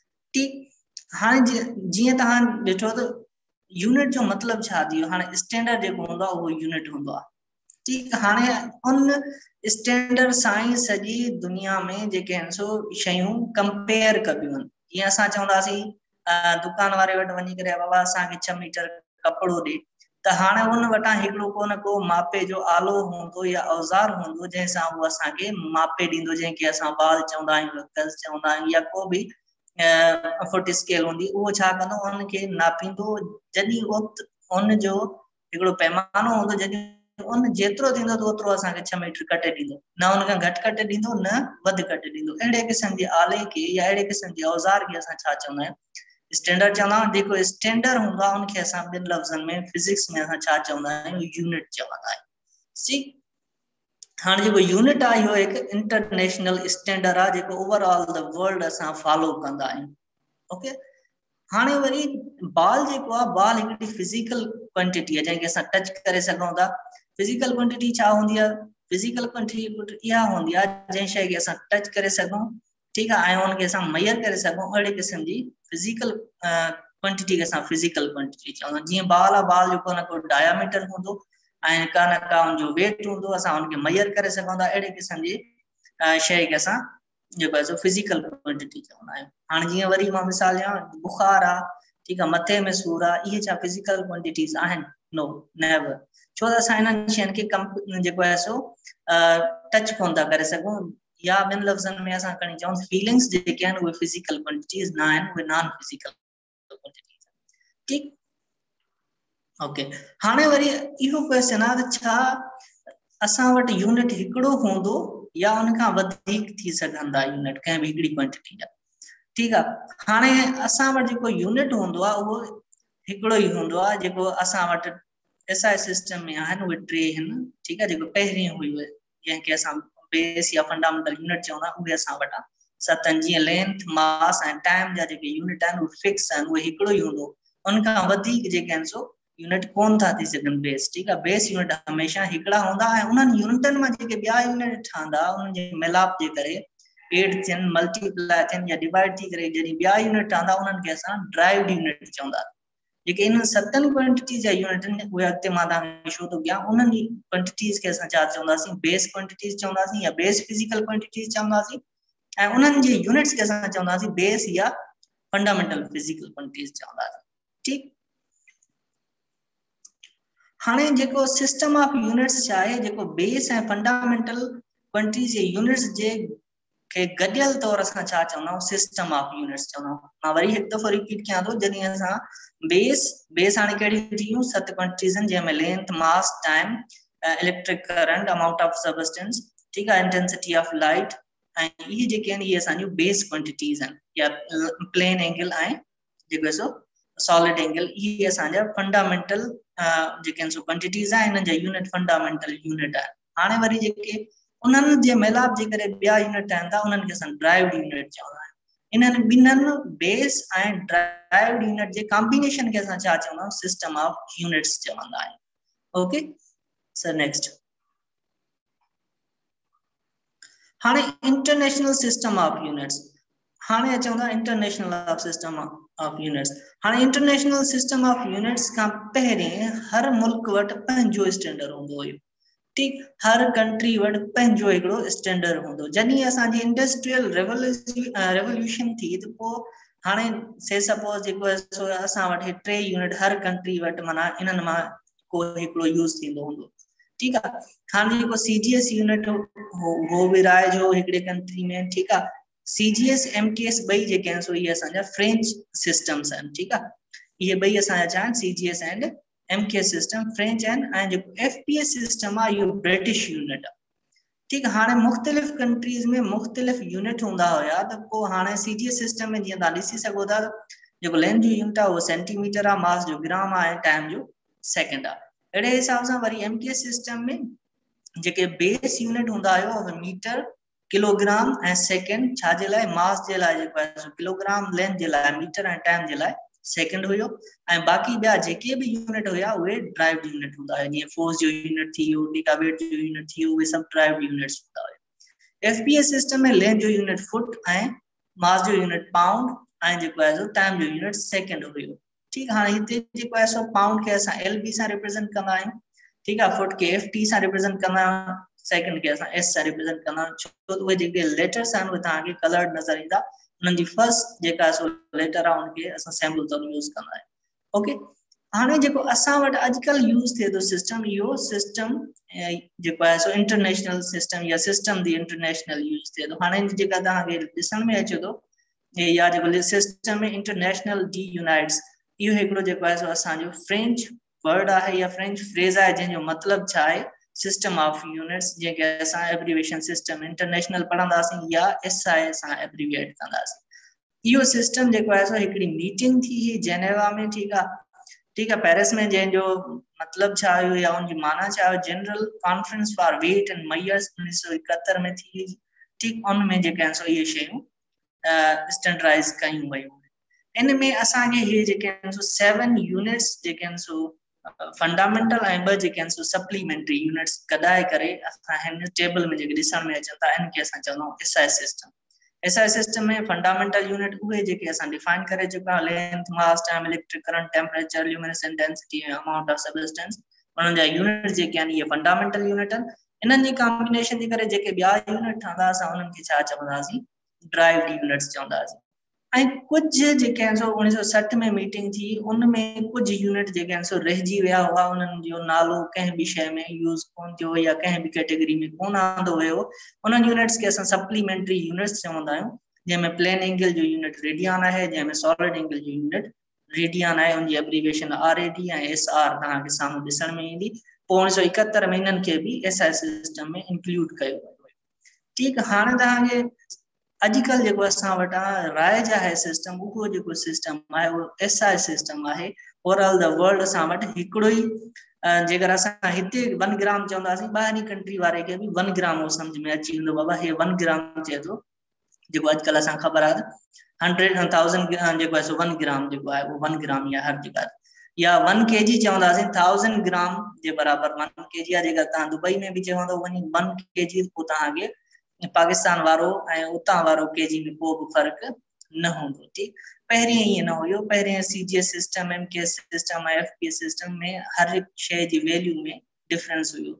ठीक हाने जिए ता डिठो तो यूनिट जो मतलब छा दियो हाने स्टैंडर्ड जेको होंदा वो यूनिट होंदा ठीक हाने उन स्टैंडर्ड साइंस सजी दुनिया में जेके हन सो शयूं कंपेयर कबियन ये असा चवंदासी दुकान वाले वट वनी करे बाबा असा के छह मीटर कपड़ो दे त हाने उन वटा एकड़ो कोन को मापे जो आलो होंदो या औजार होंदो जैसा वो असा के मापे दिंदो जे के असा बाल चवंदा आहियूं कस चवंदा आहियूं या को भी फुट स्केल होंदी वो छा कंदो उन के नापींदो जदी उन जो एकड़ो पैमानो होंदो जदी उन जेतरो दिंदो तो ओतरो असा के छह मीटर कटे दिंदो ना उन का घट कटे दिंदो ना वध कटे दिंदो एड़े किस्म जे आले के या एड़े किस्म जे औजार के असा छा चवना है स्टैंडर्ड चवना देखो स्टैंडर्ड होंदा उनके असा बिन लफ्जन में फिजिक्स में असा छा चवना है यूनिट चवना है सी हाने जो यूनिट आ यो एक इंटरनेशनल स्टैंडर्ड आ जेको ओवरऑल द वर्ल्ड असा फॉलो कंदा है ओके हाने वरी बाल जेको आ बाल एक फिजिकल क्वांटिटी है जेके असा टच करे सकोंदा फिजिकल क्वांटिटी छा होंदी है फिजिकल क्वांटिटी या होंदी है जे शय के असा टच करे सको ठीक है आई उन के असा मेजर करे सको अड़े किस्म जी फिजिकल क्वांटिटी के असा फिजिकल क्वांटिटी चवंदा जी बाल आ बाल जो कोन को डायमीटर होंदो आई का न का उन जो वेट होंदो असा उनके मेजर करे सकोंदा एड़े किस्म जी शय के असा जो है फिजिकल क्वांटिटी चवंदा है हां जी वरी मा मिसाल या बुखार आ ठीक है मथे में सूर आ ये छा फिजिकल क्वांटिटीज आन नो नेवर छो असा इन शयन के जो है सो टच कोन ता करे सको या ॿिनि लफ़्ज़नि में असां खणी चऊं फीलिंग्स जेके आहिनि उहे फिजिकल क्वांटिटीज़ न आहिनि, उहे नॉन फिजिकल क्वांटिटीज़ आहिनि। ठीकु ओके हाणे वरी इहो क्वेश्चन आहे त छा असां वटि यूनिट हिकिड़ो हूंदो या उन खां वधीक थी सघंदा यूनिट कंहिं बि हिकिड़ी क्वांटिटी जा। ठीकु आहे हाणे असां वटि जेको यूनिट हूंदो आहे उहो हिकिड़ो ई हूंदो आहे जेको असां वटि एस आई सिस्टम में आहिनि उहे टे आहिनि। ठीकु आहे जेको पहिरीं हुई जंहिंखे असां बेस या फंडामेंटल यूनिट चवंदा आहियूं उहे असां वटि सतनि जीअं लेंथ मास ऐं टाइम जा जेके यूनिट आहिनि उहे फिक्स आहिनि, उहे हिकिड़ो ई हूंदो, उन खां वधीक जेके आहिनि सो यूनिट कोन था थी सघनि बेस। ठीकु आहे बेस यूनिट हमेशह हिकिड़ा हूंदा ऐं उन्हनि यूनिटनि मां जेके ॿिया यूनिट ठहंदा उन्हनि जे मिलाप जे करे एड थियनि मल्टीप्लाई थियनि या डिवाइड थी करे जॾहिं ॿिया यूनिट ठहंदा उन्हनि खे असां ड्राइव्ड यूनिट चवंदा। जेके इन सतनि क्वांटिटीज़ जा यूनिट आहिनि उहे अॻिते मां तव्हांखे शो थो कयां, उन्हनि क्वांटिटीज़ खे असां छा चवंदासीं बेस क्वांटिटीज़ चवंदासीं या बेस फिजिकल क्वांटिटीज़ चवंदासीं ऐं उन्हनि जे यूनिट्स खे असां चवंदासीं बेस या फंडामेंटल फिजिकल क्वांटिटीज़ चवंदासीं। ठीकु हाणे जेको सिस्टम ऑफ यूनिट्स छा आहे, जेको बेस ऐं फंडामेंटल क्वांटिटीज़ जे यूनिट्स जे के गडियल तौर असां छा चवंदा आहियूं सिस्टम ऑफ यूनिट्स चवंदा आहियूं। मां वरी हिकु दफ़ो रिपीट कयां थो, जॾहिं असां बेस बेस हाणे कहिड़ी थियूं सत क्वांटिटीज़ आहिनि जंहिंमें length mass time electric current amount of substance ठीकु आहे इंटेंसिटी ऑफ लाइट ऐं इहे जेके आहिनि इहे असांजूं बेस क्वांटिटीज़ आहिनि या प्लेन एंगल ऐं जेको आहे सो सॉलिड एंगल इहे असांजा फंडामेंटल जेके आहिनि सो क्वांटिटीज़ आहिनि हिननि जा यूनिट फंडामेंटल यूनिट आहे। हाणे वरी जेके उन्हनि जे मिलाप जे करे ॿिया यूनिट ठहनि था उन्हनि खे असां ड्राइव्ड यूनिट चवंदा आहियूं। इन्हनि ॿिन्हिनि बेस ऐं ड्राइव्ड यूनिट जे कॉम्बिनेशन खे असां छा चवंदा आहियूं सिस्टम ऑफ यूनिट्स चवंदा आहियूं। ओके सर नेक्स्ट हाणे इंटरनेशनल सिस्टम ऑफ यूनिट्स हाणे अचूं था international of system of units. हाणे इंटरनेशनल सिस्टम ऑफ यूनिट्स खां पहिरें हर मुल्क वटि पंहिंजो स्टैंडर्ड हूंदो हुयो। ठीकु हर कंट्री वटि पंहिंजो हिकिड़ो स्टैंडर्ड हूंदो। जॾहिं असांजी इंडस्ट्रियल रेवोल्यूशन थी त पोइ हाणे से सपोज जेको आहे सो असां वटि टे यूनिट हर कंट्री वटि माना इन्हनि मां को हिकिड़ो यूज़ थींदो हूंदो। ठीकु आहे हाणे जेको सी जी एस यूनिट हो विराए जो हिकिड़े कंट्री में। ठीकु आहे C G S M T S ॿई जेके आहिनि सो इहे असांजा फ्रेंच सिस्टम्स आहिनि। ठीकु आहे इहे ॿई असांजा छा आहिनि C G S and M K system French आहिनि ऐं जेको एफ पी एस सिस्टम आहे इहो ब्रिटिश यूनिट आहे। ठीकु आहे हाणे मुख़्तलिफ़ कंट्रीज़ में मुख़्तलिफ़ यूनिट हूंदा हुया त पोइ हाणे सी जी एस सिस्टम में जीअं तव्हां ॾिसी सघो था जेको लेंथ जो यूनिट आहे उहो सेंटीमीटर आहे, मास जो ग्राम आहे, टाइम जो सेकेंड आहे। अहिड़े हिसाब सां वरी एम के एस सिस्टम में जेके बेस यूनिट हूंदा हुयो उहे मीटर किलोग्राम ऐं सेकेंड छाजे लाइ मास जे लाइ जेको आहे किलोग्राम, लेंथ जे लाइ मीटर ऐं टाइम जे लाइ सेकेंड हुयो ऐं बाक़ी ॿिया जेके बि यूनिट हुया उहे ड्राइव्ड यूनिट हूंदा हुया। जीअं फोर्स जो यूनिट थी वियो, गीगावेट जो यूनिट थी वियो, उहे सभु ड्राइव्ड यूनिट्स हूंदा हुया। एफ पी एस सिस्टम में लेंथ जो यूनिट फुट ऐं मास जो यूनिट पाउंड ऐं जेको आहे सो टाइम जो यूनिट सेकेंड हुयो। ठीकु हाणे हिते जेको आहे सो पाउंड खे असां एल बी सां रिप्रेज़ेंट कंदा आहियूं। ठीकु आहे फुट खे एफ टी सां रिप्रेज़ेंट कंदा आहियूं, सेकेंड खे असां एस सां रिप्रेज़ेंट कंदा आहियूं। छो त उहे जेके लेटर्स आहिनि उहे तव्हांखे कलर्ड नज़र ईंदा, उन्हनि जी फर्स्ट जेका सो लेटर आहे उनखे असां सैम्पल तौर यूज़ कंदा आहियूं। ओके हाणे जेको असां वटि अॼुकल्ह यूज़ थिए थो सिस्टम इहो सिस्टम जेको आहे सो इंटरनेशनल सिस्टम या सिस्टम दी इंटरनेशनल यूज़ थिए थो। हाणे जेका तव्हांखे ॾिसण में अचे थो या जेको सिस्टम में इंटरनेशनल डी यूनाइट्स इहो हिकिड़ो जेको आहे सो असांजो फ्रेंच वर्ड आहे या फ्रेंच फ्रेज़ आहे जंहिंजो मतिलबु छा आहे सिस्टम ऑफ यूनिट्स, जंहिंखे असां एब्रीविएशन सिस्टम इंटरनेशनल पढ़ंदासीं या एस आई सां एब्रीविएट कंदासीं। इहो सिस्टम जेको आहे सो हिकिड़ी मीटिंग थी हुई जेनेवा में। ठीकु आहे ठीकु आहे पेरिस में, जंहिंजो मतिलबु छा हुयो या उनजी माना छा हुयो general conference for weight and measures उणिवीह सौ एकहतरि में थी हुई। ठीकु उन में जेके आहिनि सो इहे शयूं स्टैंडर्डाइज़ कयूं वयूं। इन में असांखे इहे जेके आहिनि सो सेवन यूनिट्स जेके आहिनि सो फंडामेंटल ऐं ॿ जेके आहिनि सो सप्लीमेंट्री यूनिट्स कढाए करे असां हिन टेबल में जेके ॾिसण में अचनि था इनखे असां चवंदा आहियूं S I system. S I system में फंडामेंटल यूनिट उहे जेके असां डिफाइन करे चुका length mass time electric current temperature luminous intensity amount of substance उन्हनि जा यूनिट जेके आहिनि इहे फंडामेंटल यूनिट आहिनि। इन्हनि जी कॉम्बिनेशन जे करे जेके ॿिया यूनिट ठहंदा असां उन्हनि खे छा चवंदासीं ड्राइव्ड यूनिट्स चवंदासीं। ऐं कुछ जेके आहिनि सो उणिवीह सौ सठ में मीटिंग थी, उनमें कुछ यूनिट जेके आहिनि सो रहिजी विया हुआ, उन्हनि जो नालो कंहिं बि शइ में यूज़ कोन थियो या कंहिं बि कैटेगरी में कोन आंदो हुयो। उन्हनि यूनिट्स खे असां सप्लीमेंट्री यूनिट्स चवंदा आहियूं, जंहिंमें प्लेन एंगल जो यूनिट रेडियन आहे, जंहिंमें सॉलिड एंगल जो यूनिट रेडियन आहे, उनजी एब्रीविएशन आर ए डी ऐं एस आर तव्हांखे साम्हूं ॾिसण में ईंदी। पोइ उणिवीह सौ एकहतरि में इन्हनि खे बि एस आई सिस्टम में इंक्लूड कयो वियो हुयो। ठीकु, हाणे तव्हांखे अॼुकल्ह जेको असां वटां राइज आहे सिस्टम, उहो जेको सिस्टम आहे उहो एस आई सिस्टम आहे। ओवरऑल द वर्ल्ड असां वटि हिकिड़ो ई, जेकर असां हिते वन ग्राम चवंदासीं, ॿाहिरीं कंट्री वारे खे बि वन ग्राम उहो सम्झ में अची वेंदो, बाबा हे वन ग्राम चए थो, जेको अॼुकल्ह असांखे ख़बर आहे हंड्रेड थाउज़ेंड जेको आहे सो वन ग्राम जेको आहे उहो वन ग्राम ई आहे हर जगह। या वन के जी चवंदासीं, थाउज़ेंड ग्राम जे बराबर वन के जी आहे। जेकर तव्हां दुबई में बि चवंदो वञी वन के जी, पोइ तव्हांखे पाकिस्तान वारो ऐं उतां वारो के जी में को बि फ़र्क़ु न हूंदो। ठीकु, पहिरियों ईअं न हुयो। पहिरियों C G S system, M K S system, F P S system में हर हिकु शइ जी वैल्यू में डिफरेंस हुयो।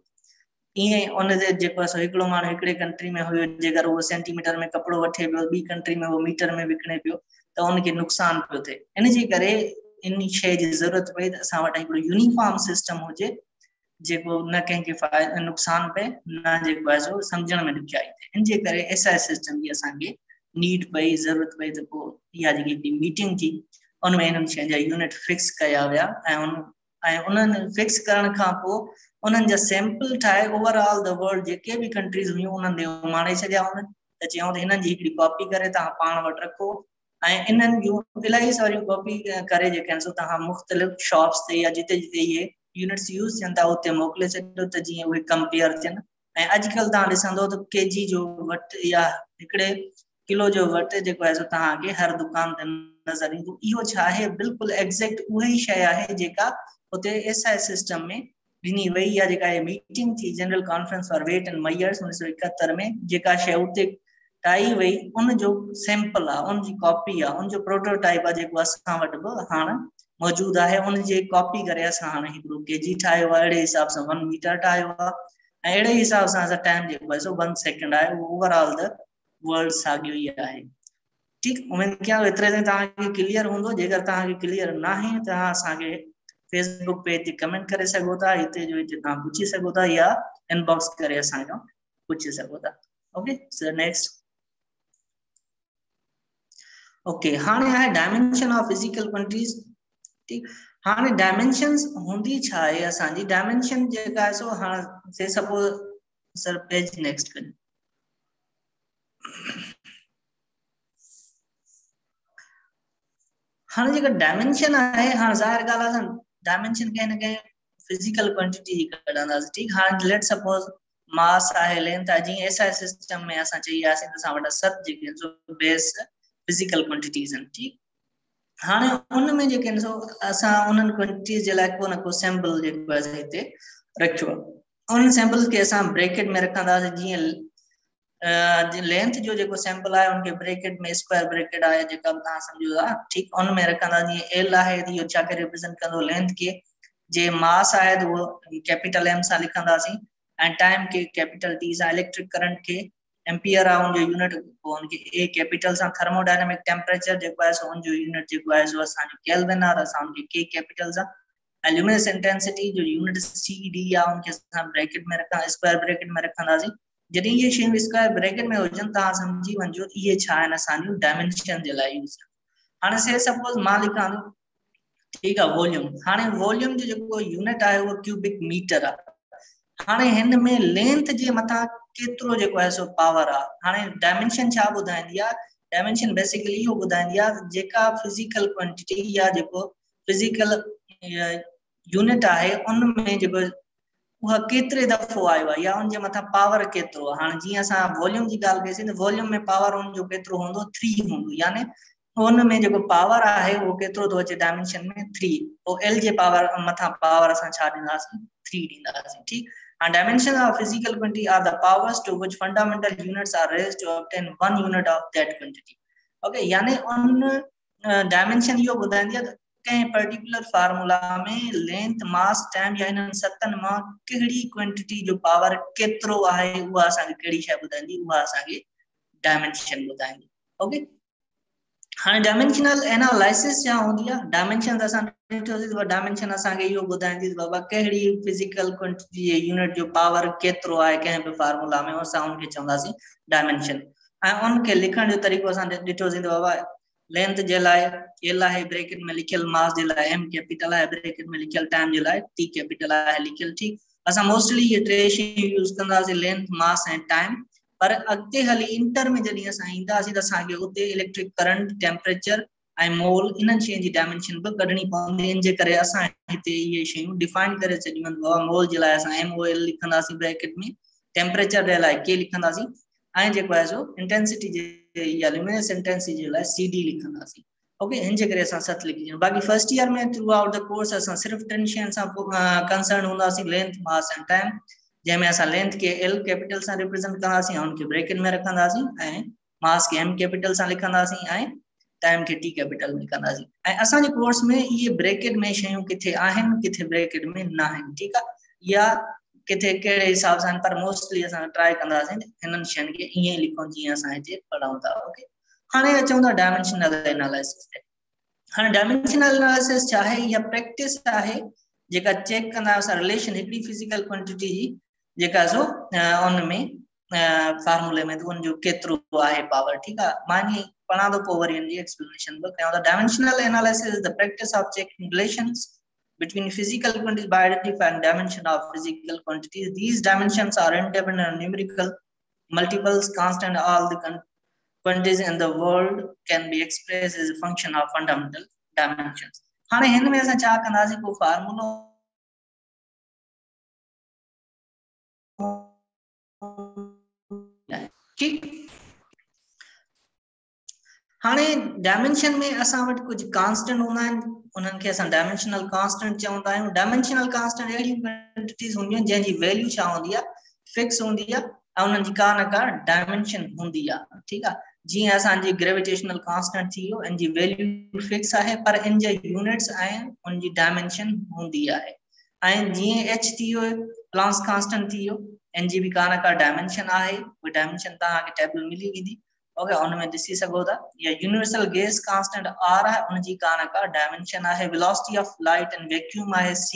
ईअं उनजे जेको आहे हिकिड़ो माण्हू हिकिड़े कंट्री में हुयो, जेकर उहो सेंटीमीटर में कपिड़ो वठे पियो, ॿी कंट्री में उहो मीटर में विकिणे पियो, त उनखे नुक़सानु पियो थिए। इन जे करे इन शइ जी ज़रूरत पई त असां वटि हिकिड़ो यूनिफॉर्म सिस्टम हुजे, जेको न कंहिंखे फ़ाइदो नुक़सान पए, न जेको आहे सो सम्झण में ॾुखियाई थिए। इन जे करे एस आई सिस्टम जी असांखे नीड पई, ज़रूरत पई। त पोइ इहा जेकी हिकिड़ी मीटिंग थी, उनमें इन्हनि शयुनि जा यूनिट फिक्स कया विया, ऐं उन ऐं उन्हनि फिक्स करण खां पोइ उन्हनि जा सैंपल ठाहे ओवरऑल द वर्ल्ड जेके बि कंट्रीज़ हुयूं उन्हनि खे माणे छॾिया उन्हनि, त चयूं त हिननि जी हिकिड़ी कॉपी करे तव्हां पाण वटि रखो, ऐं इन्हनि जूं इलाही सारियूं कॉपी करे जेके आहिनि सो तव्हां मुख़्तलिफ़ शॉप्स ते या जिते जिते इहे यूनिट्स यूज़ थियनि था उते मोकिले छॾियो, त जीअं उहे कंपेयर थियनि। ऐं अॼुकल्ह तव्हां ॾिसंदो त के जी जो वटि या हिकिड़े किलो जो वटि जेको आहे सो तव्हांखे हर दुकान ते नज़र ईंदो। इहो छा आहे, बिल्कुलु एग्ज़ैक्ट उहा ई शइ आहे जेका उते एस आई सिस्टम में ॾिनी वई आहे। जेका इहा मीटिंग थी, general conference for weight and measures उणिवीह सौ एकहतरि में, जेका शइ उते ठाही वई उन जो सैंपल आहे, उनजी कॉपी आहे, उनजो प्रोटोटाइप आहे, जेको असां वटि बि हाणे मौजूदु आहे। उनजी कॉपी करे असां हाणे हिकिड़ो के जी ठाहियो आहे, अहिड़े हिसाब सां वन मीटर ठाहियो आहे, ऐं अहिड़े हिसाब सां असां टाइम जेको आहे सो वन सेकेंड आहे, उहो ओवरऑल द वर्ल्ड साॻियो ई आहे। ठीकु, उमेद कयां एतिरे ताईं तव्हांखे क्लियर हूंदो। जेकर तव्हांखे क्लियर न आहे, तव्हां असांखे फेसबुक पेज ते कमेंट करे सघो था, हिते जो हिते तव्हां पुछी सघो था, या इनबॉक्स करे असांखां पुछी सघो था। Okay, so next. ओके, हाणे आहे डायमेंशन ऑफ फिजिकल क्वांटिटीज। ठीक, हाणे डायमेंशंस हूंदी छा आहे असांजी? डायमेंशन जेका आहे सो हाणे से सपोज सर पेज नेक्स्ट करियो। हाणे जेका डायमेंशन आहे, हाणे ज़ाहिर ॻाल्हि आहे डायमेंशन कंहिं न कंहिं फिजिकल क्वांटिटी जी कढंदासीं। ठीक, हाणे लेट सपोज मास आहे, लेंथ आहे, जीअं एस आई सिस्टम में असां चई आसीं त असां वटि सत जेके आहिनि सो बेस फिजिकल क्वांटिटीज़ आहिनि। ठीक, हाणे उन में जेके आहिनि सो असां उन्हनि क्वांटिटीज़ जे लाइ को न को सैंपल जेको आहे हिते रखियो आहे। उन सैंपल खे असां ब्रैकेट में रखंदासीं। जीअं लेंथ जो जेको सैंपल आहे उनके ब्रैकेट में स्क्वायर ब्रैकेट आहे, जेका तव्हां सम्झो था। ठीक, उन में रखंदा। जीअं एल आहे, इहो छा करे रिप्रेजेंट कंदो? लेंथ के। जे मास आहे त उहो कैपिटल एम सां लिखंदासीं, ऐं टाइम के कैपिटल टी सां। इलेक्ट्रिक करंट के एम्पियर आहे उनजो यूनिट, पोइ उनखे ए कैपिटल सां। थर्मोडायनेमिक टेम्परेचर जेको आहे सो उनजो यूनिट जेको आहे सो असांजो केल्विन आहे, त असां उनखे के कैपिटल सां। ऐं ल्यूमिनस इंटेंसिटी जो यूनिट सी डी आहे, उनखे असां ब्रैकेट में रखा स्क्वायर ब्रैकेट में रखंदासीं। जॾहिं इहे शयूं स्क्वायर ब्रैकेट में हुजनि, तव्हां सम्झी वञिजो इहे छा आहिनि असांजूं डायमेंशन जे लाइ यूज़। हाणे से सपोज मां लिखां थो, ठीकु आहे, वॉल्यूम। हाणे वॉल्यूम जो जेको यूनिट आहे उहो क्यूबिक मीटर आहे। हाणे हिन में लेंथ जे मथां केतिरो जेको आहे सो पावर आहे। हाणे डायमेंशन छा ॿुधाईंदी आहे? डायमेंशन बेसिकली इहो ॿुधाईंदी आहे जेका फिजिकल क्वांटिटी या जेको फिजिकल यूनिट आहे उन में जेको उहा केतिरे दफ़ो आयो आहे, या उनजे मथां पावर केतिरो आहे। हाणे जीअं असां वॉल्यूम जी ॻाल्हि कईसीं त वॉल्यूम में पावर उनजो केतिरो हूंदो? थ्री हूंदो, यानी उन में जेको पावर आहे उहो केतिरो थो अचे डायमेंशन में? थ्री। पोइ एल जे पावर मथां पावर असां छा ॾींदासीं? थ्री ॾींदासीं। ठीकु, and dimensions of physical quantity are the powers to which fundamental units are raised to obtain one unit of that quantity. Okay, यानी उन डायमेंशन यो ॿुधाईंदी आहे कंहिं पर्टिकुलर फार्मूला में लेंथ, मास, टाइम या इन सतन मां कहिड़ी क्वांटिटी जो पावर केतिरो आहे, उहा असांखे कहिड़ी शइ ॿुधाईंदी? उहा असांखे डायमेंशन ॿुधाईंदी। ओके, हाँ डायमेंशनल एनालिसिस छा होंदी है डायमेंशन असां ॾिठोसीं डायमेंशन असांखे इहो ॿुधाईंदी बाबा कहिड़ी फिजिकल क्वांटिटी यूनिट जो पावर केतिरो आहे कंहिं बि फार्मूला में असां उनखे चवंदासीं डायमेंशन ऐं उनखे लिखण जो तरीक़ो असां ॾिठोसीं बाबा लेंथ जे लाइ एल आहे ब्रैकेट में लिखियल मास जे लाइ एम कैपिटल आहे ब्रैकेट में लिखियल टाइम जे लाइ टी कैपिटल आहे लिखियल ठीक असां मोस्टली ये टे शयूं यूज कंदासीं लेंथ मास ऐं टाइम पर अॻिते हली इंटर में जॾहिं असां ईंदासीं त असांखे उते इलेक्ट्रिक करंट टेम्परेचर ऐं मोल इन्हनि शयुनि जी डायमेंशन बि कढणी पवंदी इन जे करे असां हिते इहे शयूं डिफाइन करे छॾियूं आहिनि बाबा मोल जे लाइ असां एम ओ एल लिखंदासीं ब्रैकेट में टेम्परेचर जे लाइ के लिखंदासीं ऐं जेको आहे सो इंटेंसिटी जे या ल्यूमिनस इंटेंसिटी जे लाइ सी डी लिखंदासीं ओके इन जे करे असां सत लिखी छॾियूं बाक़ी फर्स्ट ईयर में थ्रू आउट द कोर्स असां सिर्फ़ु टिनि शयुनि सां कंसर्न हूंदासीं लेंथ मास ऐं टाइम जैमें असां लेंथ के एल कैपिटल सां रिप्रेजेंट कंदासीं ऐं उनखे ब्रैकेट में रखंदासीं ऐं मास के एम कैपिटल सां लिखंदासीं ऐं टाइम के टी कैपिटल में लिखंदासीं ऐं असांजे कोर्स में इहे ब्रैकेट में शयूं किथे आहिनि किथे ब्रैकेट में न आहिनि ठीकु आहे या किथे कहिड़े हिसाब सां पर मोस्टली असां ट्राई कंदासीं हिननि शयुनि खे ईअं ई लिखूं जीअं असां हिते पढ़ूं था ओके हाणे अचूं था डायमेंशनल एनालिसिस ते हाणे डायमेंशनल एनालिसिस छा आहे इहा प्रैक्टिस आहे जेका चेक कंदा असां रिलेशन हिकिड़ी फिजिकल क्वांटिटी जी जेका सो उन में फार्मूले में उन जो केतिरो आहे पावर ठीकु आहे मां ईअं पढ़ां थो पोइ वरी हिन जी एक्सप्लेनेशन बि कयां थो dimensional analysis is the practice of checking relations between physical quantities by identifying dimension of physical quantities. These dimensions are independent and numerical multiples, constant. All the quantities in the world can be expressed as a function of fundamental dimensions. हाने हिन में असां छा कंदासीं को फार्मूलो ठीक हाने dimension में असां वटि कुछ कांस्टेंट हूंदा आहिनि उन्हनि खे असां डायमेंशनल कांस्टेंट चवंदा आहियूं डायमेंशनल कांस्टेंट अहिड़ी क्वांटिटीज़ हूंदियूं आहिनि जंहिंजी वैल्यू छा हूंदी आहे फिक्स हूंदी आहे ऐं उन्हनि जी का न का डायमेंशन हूंदी आहे ठीकु आहे जीअं असांजी ग्रेविटेशनल कांस्टेंट थी वियो इन जी वैल्यू फिक्स आहे पर इन जा यूनिट्स आहिनि उन जी डायमेंशन हूंदी आहे ऐं जीअं एच थी वियो प्लांक्स कांस्टेंट थी वियो इन जी बि का न का डायमेंशन आहे उहा डायमेंशन तव्हांखे टेबल मिली वेंदी ओके उन में ॾिसी सघो था या यूनिवर्सल गैस कांस्टेंट आर आहे उन जी का न का डायमेंशन आहे velocity of light in vacuum आहे सी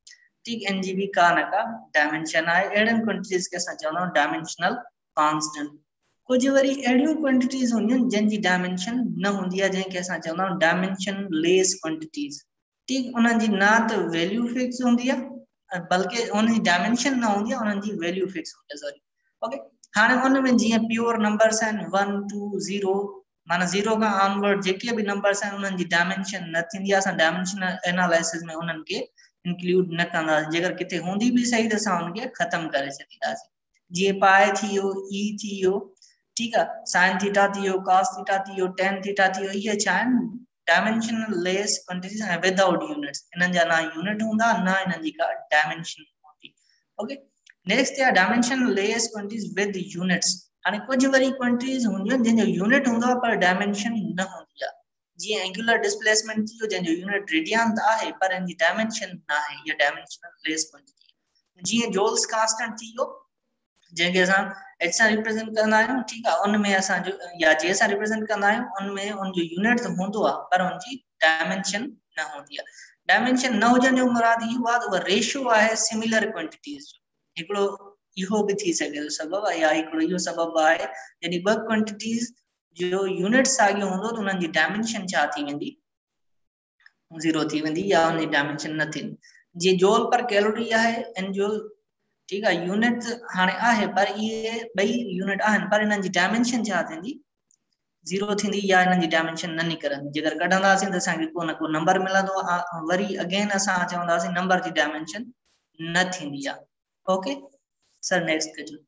ठीक इन जी बि का न का डायमेंशन आहे अहिड़ियुनि क्वांटिटीज़ खे असां चवंदा आहियूं डायमेंशनल कांस्टेंट कुछ वरी अहिड़ियूं क्वांटिटीज़ हूंदियूं आहिनि जंहिंजी डायमेंशन न हूंदी आहे जंहिंखे असां चवंदा आहियूं डायमेंशन लेस क्वांटिटीज़ ठीक उन्हनि जी ना त वैल्यू फिक्स हूंदी आहे बल्कि उन जी डायमेंशन न हूंदी आहे उन्हनि जी वैल्यू फिक्स हूंदी आहे सॉरी ओके हाणे उन में जीअं प्योर नंबर्स आहिनि वन टू ज़ीरो माना ज़ीरो खां ऑनवर्ड जेके बि नंबर्स आहिनि उन्हनि जी डायमेंशन न थींदी आहे असां डायमेंशनल एनालिसिस में उन्हनि खे इंक्लूड न कंदासीं जेकर किथे हूंदी बि सही त असां उनखे ख़तम करे छॾींदासीं जीअं पाए थी वियो ई थी वियो ठीकु आहे साइन थीटा थी वियो कॉस थीटा थी वियो टेन थीटा थी वियो इहे छा आहिनि डायमेंशनल लेस क्वांटिटीज़ ऐं विदाउट यूनिट्स इन्हनि जा ना यूनिट हूंदा न इन्हनि जी का डायमेंशन हूंदी ओके नेक्स्ट या dimensionless quantities with units हाने कुछ वरी क्वांटिटीज़ हूंदियूं जिन जो यूनिट हूंदो पर डायमेंशन न हूंदी आहे जीअं एंगुलर डिस्प्लेसमेंट थी वियो जंहिंजो यूनिट रेडियन आहे पर इन जी डायमेंशन न आहे या डायमेंशनल लेस क्वांटिटी जीअं जोल्स कांस्टेंट थी वियो जंहिंखे असां एच सां रिप्रेजेंट कंदा आहियूं ठीकु आहे उन में असां जो या जे सां रिप्रेजेंट कंदा आहियूं उन में उन जो यूनिट त हूंदो आहे पर उन जी डायमेंशन न हूंदी आहे डायमेंशन न हुजण जो मुराद इहो आहे त उहा रेशियो आहे सिमिलर क्वांटिटीज़ जो हिकिड़ो इहो बि थी सघे थो सबबु या हिकिड़ो इहो सबबु आहे जॾहिं ॿ क्वांटिटीज़ जो यूनिट साॻियो हूंदो त उन्हनि जी डायमेंशन छा थी वेंदी ज़ीरो थी वेंदी या उन जी डायमेंशन न थींदी जीअं जोल पर कैलोरी आहे इन जो ठीकु आहे यूनिट हाणे आहे पर इहे ॿई यूनिट आहिनि पर इन्हनि जी डायमेंशन छा थींदी ज़ीरो थींदी या इन्हनि जी डायमेंशन न निकिरंदी जेकर कढंदासीं त असांखे को न को नंबर मिलंदो वरी अगेन असां चवंदासीं नंबर जी डायमेंशन न थींदी आहे ओके सर नेक्स्ट कजो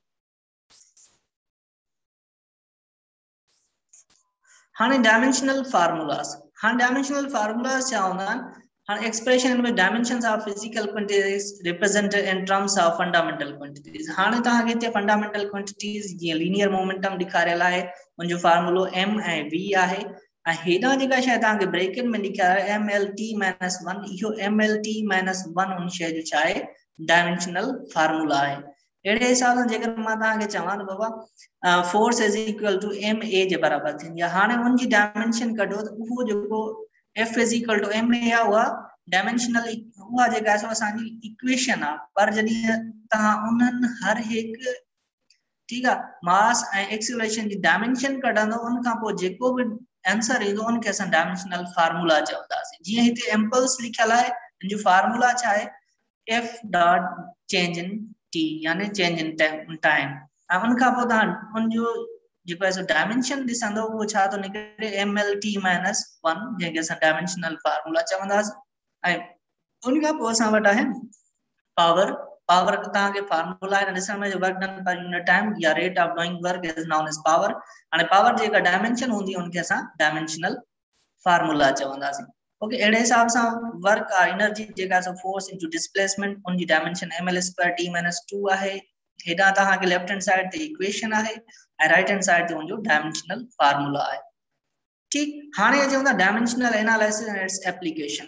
हाने डायमेंशनल फार्मूलास हाने डायमेंशनल फार्मूलास छा हूंदा आहिनि हाने एक्सप्रेशन में dimensions of physical quantities represented in terms of fundamental quantities हाने तव्हांखे हिते फंडामेंटल क्वांटिटीज जीअं लीनियर मोमेंटम ॾेखारियल आहे उनजो फार्मूलो m ऐं v आहे ऐं हेॾां जेका शइ तव्हांखे ब्रैकेट में ॾेखारियो m l t minus one इहो m l t minus one उन शइ जो छा आहे डायमेंशनल फार्मूला है एड़े हिसाब सां जेकर मां तव्हांखे चवां त बाबा force is equal to M A जे बराबर थींदी आहे हाणे उन जी डायमेंशन कढो त उहो जेको F is equal to M A आहे उहा डायमेंशनल उहा जेका आहे असांजी इक्वेशन आहे पर जॾहिं तव्हां उन्हनि हर हिकु ठीक है मास ए एक्सीलरेशन की डायमेंशन कढंदो उन खां पोइ जेको भी आंसर ईंदो उनके असां डायमेंशनल फार्मूला चवंदासीं जीअं हिते इम्पल्स लिखियल आहे इन जो फार्मूला छा आहे f dot change in t यानी चेंज इन टाइम ऐं उन खां पोइ तव्हां उन जो जेको आहे डायमेंशन ॾिसंदो उहो छा थो निकिरे mlt माइनस वन जंहिंखे असां डायमेंशनल फार्मूला चवंदासीं ऐं उन खां पोइ असां वटि आहे पावर पावर तव्हां के फार्मूला है ॾिसण में जो work done per unit time या rate of doing work is known as power हाणे पावर जेका डायमेंशन हूंदी उनके असां डायमेंशनल फार्मूला चवंदासीं ओके एड़े हिसाब से वर्क और एनर्जी जेका सो फोर्स इनटू डिस्प्लेसमेंट उन जी dimension ml square t minus two आहे हेडा तहां के लेफ्ट हैंड साइड ते इक्वेशन आहे ऐं राइट हैंड साइड ते उन जो डायमेंशनल फार्मूला आहे ठीक हाणे अचूं था dimensional analysis and its application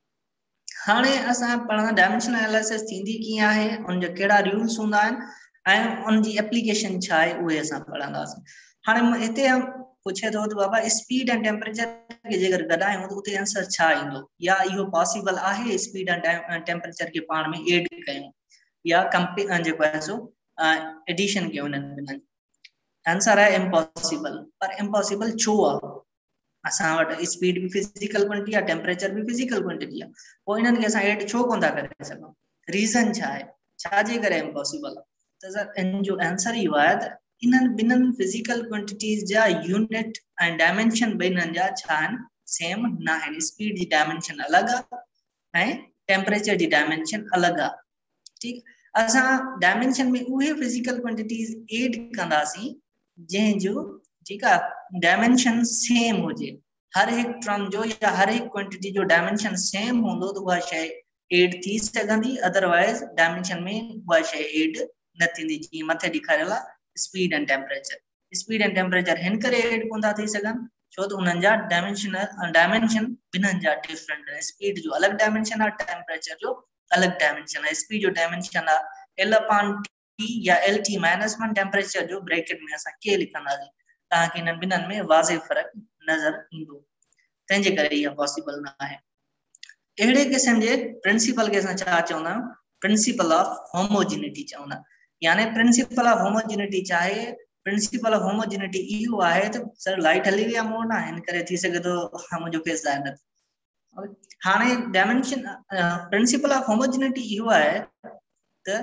हाणे असां पढ़ंदा डायमेंशनल एनालिसिस थींदी कीअं आहे उन जा कहिड़ा रूल्स हूंदा आहिनि ऐं उन जी एप्लीकेशन छा आहे उहे असां पढ़ंदासीं हाणे हिते पूछे थो त बाबा स्पीड एंड टेम्परेचर के जेकर गॾायूं त उते आंसर छा ईंदो या इहो पॉसिबल आहे स्पीड एंड टेम्परेचर के पाण में एड कयूं या कंपेयर जेको आहे सो एडिशन कयूं इन्हनि ॿिन्हिनि आंसर आहे इम्पॉसिबल पर इम्पॉसिबल छो आहे असां वटि स्पीड भी फिजिकल क्वांटिटी आहे टेम्परेचर भी फिजिकल क्वांटिटी आहे पोइ इन्हनि खे असां एड छो कोन था करे सघूं रीज़न छा आहे छा जे करे इम्पॉसिबल आहे त इन जो आंसर इहो आहे त इन्हनि ॿिन्हिनि फिजिकल क्वांटिटीज़ जा यूनिट ऐं डायमेंशन ॿिन्हिनि जा छा आहिनि सेम न आहिनि स्पीड जी डायमेंशन अलॻि आहे ऐं टेम्परेचर जी डायमेंशन अलॻि आहे ठीकु असां डायमेंशन में उहे फिजिकल क्वांटिटीज़ एड कंदासीं जंहिंजो ठीकु आहे डायमेंशन सेम हुजे हर हिकु टर्म जो या हर हिकु क्वांटिटी जो डायमेंशन सेम हूंदो त उहा शइ एड थी सघंदी अदरवाइज डायमेंशन में उहा शइ एड न थींदी जीअं मथे ॾेखारियल आहे speed and temperature speed and temperature हिन करे एड कोन था थी सघनि छो त उन्हनि जा डायमेंशन डायमेंशन ॿिन्हिनि जा डिफरेंट आहे स्पीड जो अलॻि डायमेंशन आहे टेम्परेचर जो अलॻि डायमेंशन आहे स्पीड जो डायमेंशन आहे एल अपॉन टी या L T minus one temperature जो ब्रैकेट में असां के लिखंदासीं तव्हांखे इन्हनि ॿिन्हिनि में वाज़े फ़र्क नज़र ईंदो तंहिंजे करे इहा पॉसिबल न आहे अहिड़े क़िस्म जे प्रिंसिपल खे असां छा चवंदा आहियूं प्रिंसिपल ऑफ होमोजिनिटी चवंदा यानी प्रिंसिपल ऑफ होमोजिनिटी चाहे प्रिंसिपल ऑफ होमोजिनिटी इहो आहे त सर लाइट हली वई आहे मूं वटि हिन करे थी सघे थो मुंहिंजो फेस ज़ाहिर न थिए हाणे डायमेंशन प्रिंसिपल ऑफ होमोजिनिटी इहो आहे त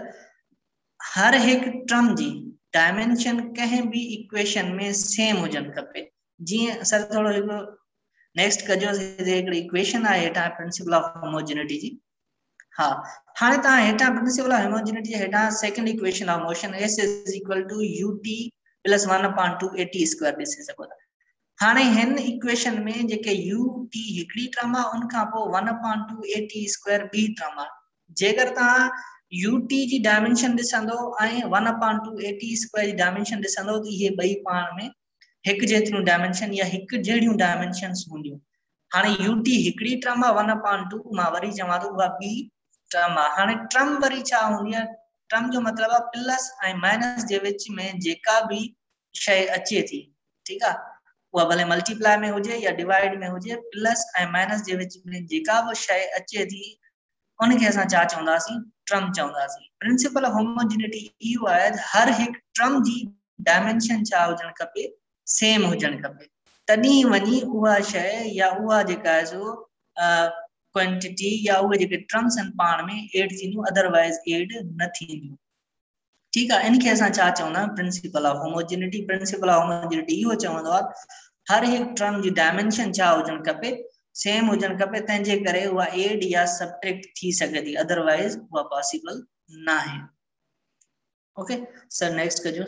हर हिकु टर्म जी डायमेंशन कहीं भी इक्वेशन में सेम हुजन खपे जीअं सर थोड़ो हिकु नेक्स्ट कजो हिकिड़ी इक्वेशन आहे हेठां प्रिंसिपल ऑफ होमोजिनिटी जी हाँ हाणे तव्हां हेठां प्रिंसिपल ऑफ होमोजिनिटी जे हेठां second equation of motion s is equal to ut plus one upon two at square ॾिसी सघो था हाणे हिन इक्वेशन में जेके ut हिकिड़ी टर्म आहे उन खां पोइ one upon two at square ॿी टर्म आहे जेकर तव्हां ut जी डायमेंशन ॾिसंदो ऐं one upon two at square जी डायमेंशन ॾिसंदो त इहे ॿई पाण में हिकु जेतिरियूं डायमेंशन या हिकु जहिड़ियूं डायमेंशन्स हूंदियूं हाणे ut हिकिड़ी टर्म आहे वन अपॉन टू मां वरी चवां थो उहा ॿी टर्म आहे हाणे टर्म वरी छा हूंदी आहे टर्म जो मतिलबु आहे प्लस ऐं माइनस जे विच में जेका बि शइ अचे थी ठीकु आहे उहा भले मल्टीप्लाई में हुजे या डिवाइड में हुजे प्लस ऐं माइनस जे विच में जेका बि शइ अचे थी उनखे असां छा चवंदासीं टर्म चवंदासीं प्रिंसिपल ऑफ होमोजिनिटी इहो आहे हर हिकु टर्म जी डायमेंशन छा हुजणु खपे सेम हुजणु खपे तॾहिं वञी उहा शइ या उहा जेका आहे सो क्वांटिटी या उहे जेके टर्म्स आहिनि पाण में एड थींदियूं अदरवाइज एड न थींदियूं ठीकु आहे इनखे असां छा चवंदा आहियूं principle of homogeneity principle of homogeneity इहो चवंदो आहे हर हिकु टर्म जी डायमेंशन छा हुजणु खपे सेम हुजणु खपे तंहिंजे करे उहा एड या सबट्रैक्ट थी सघे थी अदरवाइज उहा पॉसिबल न आहे ओके सर नेक्स्ट कजो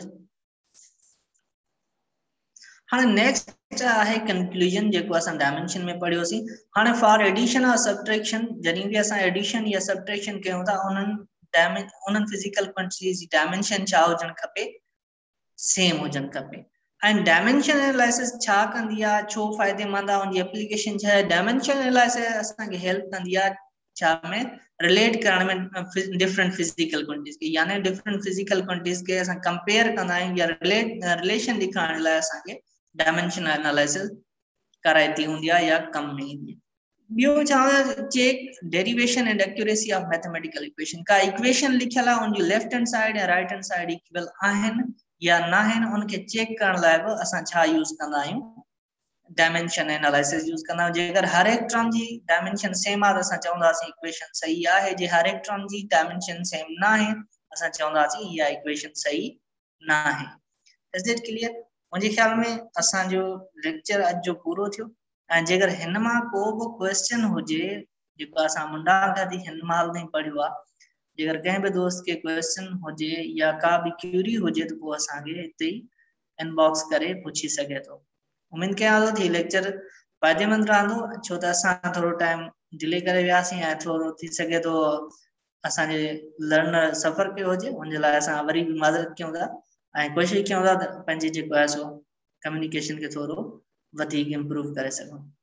हाणे नेक्स्ट आहे कंक्लूजन जेको असां डायमेंशन में पढ़ियोसीं हाणे फॉर एडिशन और सब्ट्रैक्शन जॾहिं बि असां एडिशन या सब्ट्रैक्शन कयूं था उन्हनि डायमें उन्हनि फिजिकल क्वांटिटीज़ जी डायमेंशन छा हुजणु खपे सेम हुजणु खपे एंड डायमेंशन एनालिसिस छा कंदी आहे छो फ़ाइदेमंद आहे उनजी एप्लीकेशन छा आहे डायमेंशन एनालिसिस असांखे हेल्प कंदी आहे छा में रिलेट करण में डिफरेंट फिजिकल क्वांटिटीज के यानी डिफरेंट फिजिकल क्वांटिटीज के असां कंपेयर कंदा आहियूं या रिलेट रिलेशन ॾेखारण लाइ असांखे डायमेंशन एनालिसिस कराइती हूंदी आहे या कम में ईंदी आहे। ॿियो छा check derivation and accuracy of mathematical equation का इक्वेशन लिखियल आहे उनजी लेफ्ट हैंड साइड या राइट हैंड साइड इक्वल आहिनि या न आहिनि उनखे चेक करण लाइ बि असां छा यूज़ कंदा आहियूं डायमेंशन एनालिसिस यूज़ कंदा आहियूं। जेकर हर एक टर्म जी डायमेंशन सेम आहे त असां चवंदासीं इक्वेशन सही आहे। जे हर एक टर्म जी डायमेंशन सेम न आहे असां चवंदासीं इहा इक्वेशन सही न आहे। Is it clear? मुंहिंजे ख्याल में असांजो लेक्चर अॼु जो पूरो थियो ऐं जेकर हिन मां को बि क्वेश्चन हुजे जेको असां मुंडा खां हिन महिल ताईं पढ़ियो आहे जेकर कंहिं बि दोस्त के क्वेश्चन हुजे या का भी क्यूरी हुजे तो पोइ असांखे हिते ई इनबॉक्स करे पुछी सके थो। उम्मीद कयां थो थी लेक्चर फ़ाइदेमंद रहंदो छो त असां थोरो टाइम डिले करे वियासीं ऐं थोरो थी सके थो असांजे लर्नर सफ़र कयो हुजे उनजे लाइ असां वरी बि मदद कयूं था ऐं कोशिशि कयूं था त पंहिंजी जेको आहे सो कम्युनिकेशन खे थोरो वधीक इम्प्रूव करे सघूं।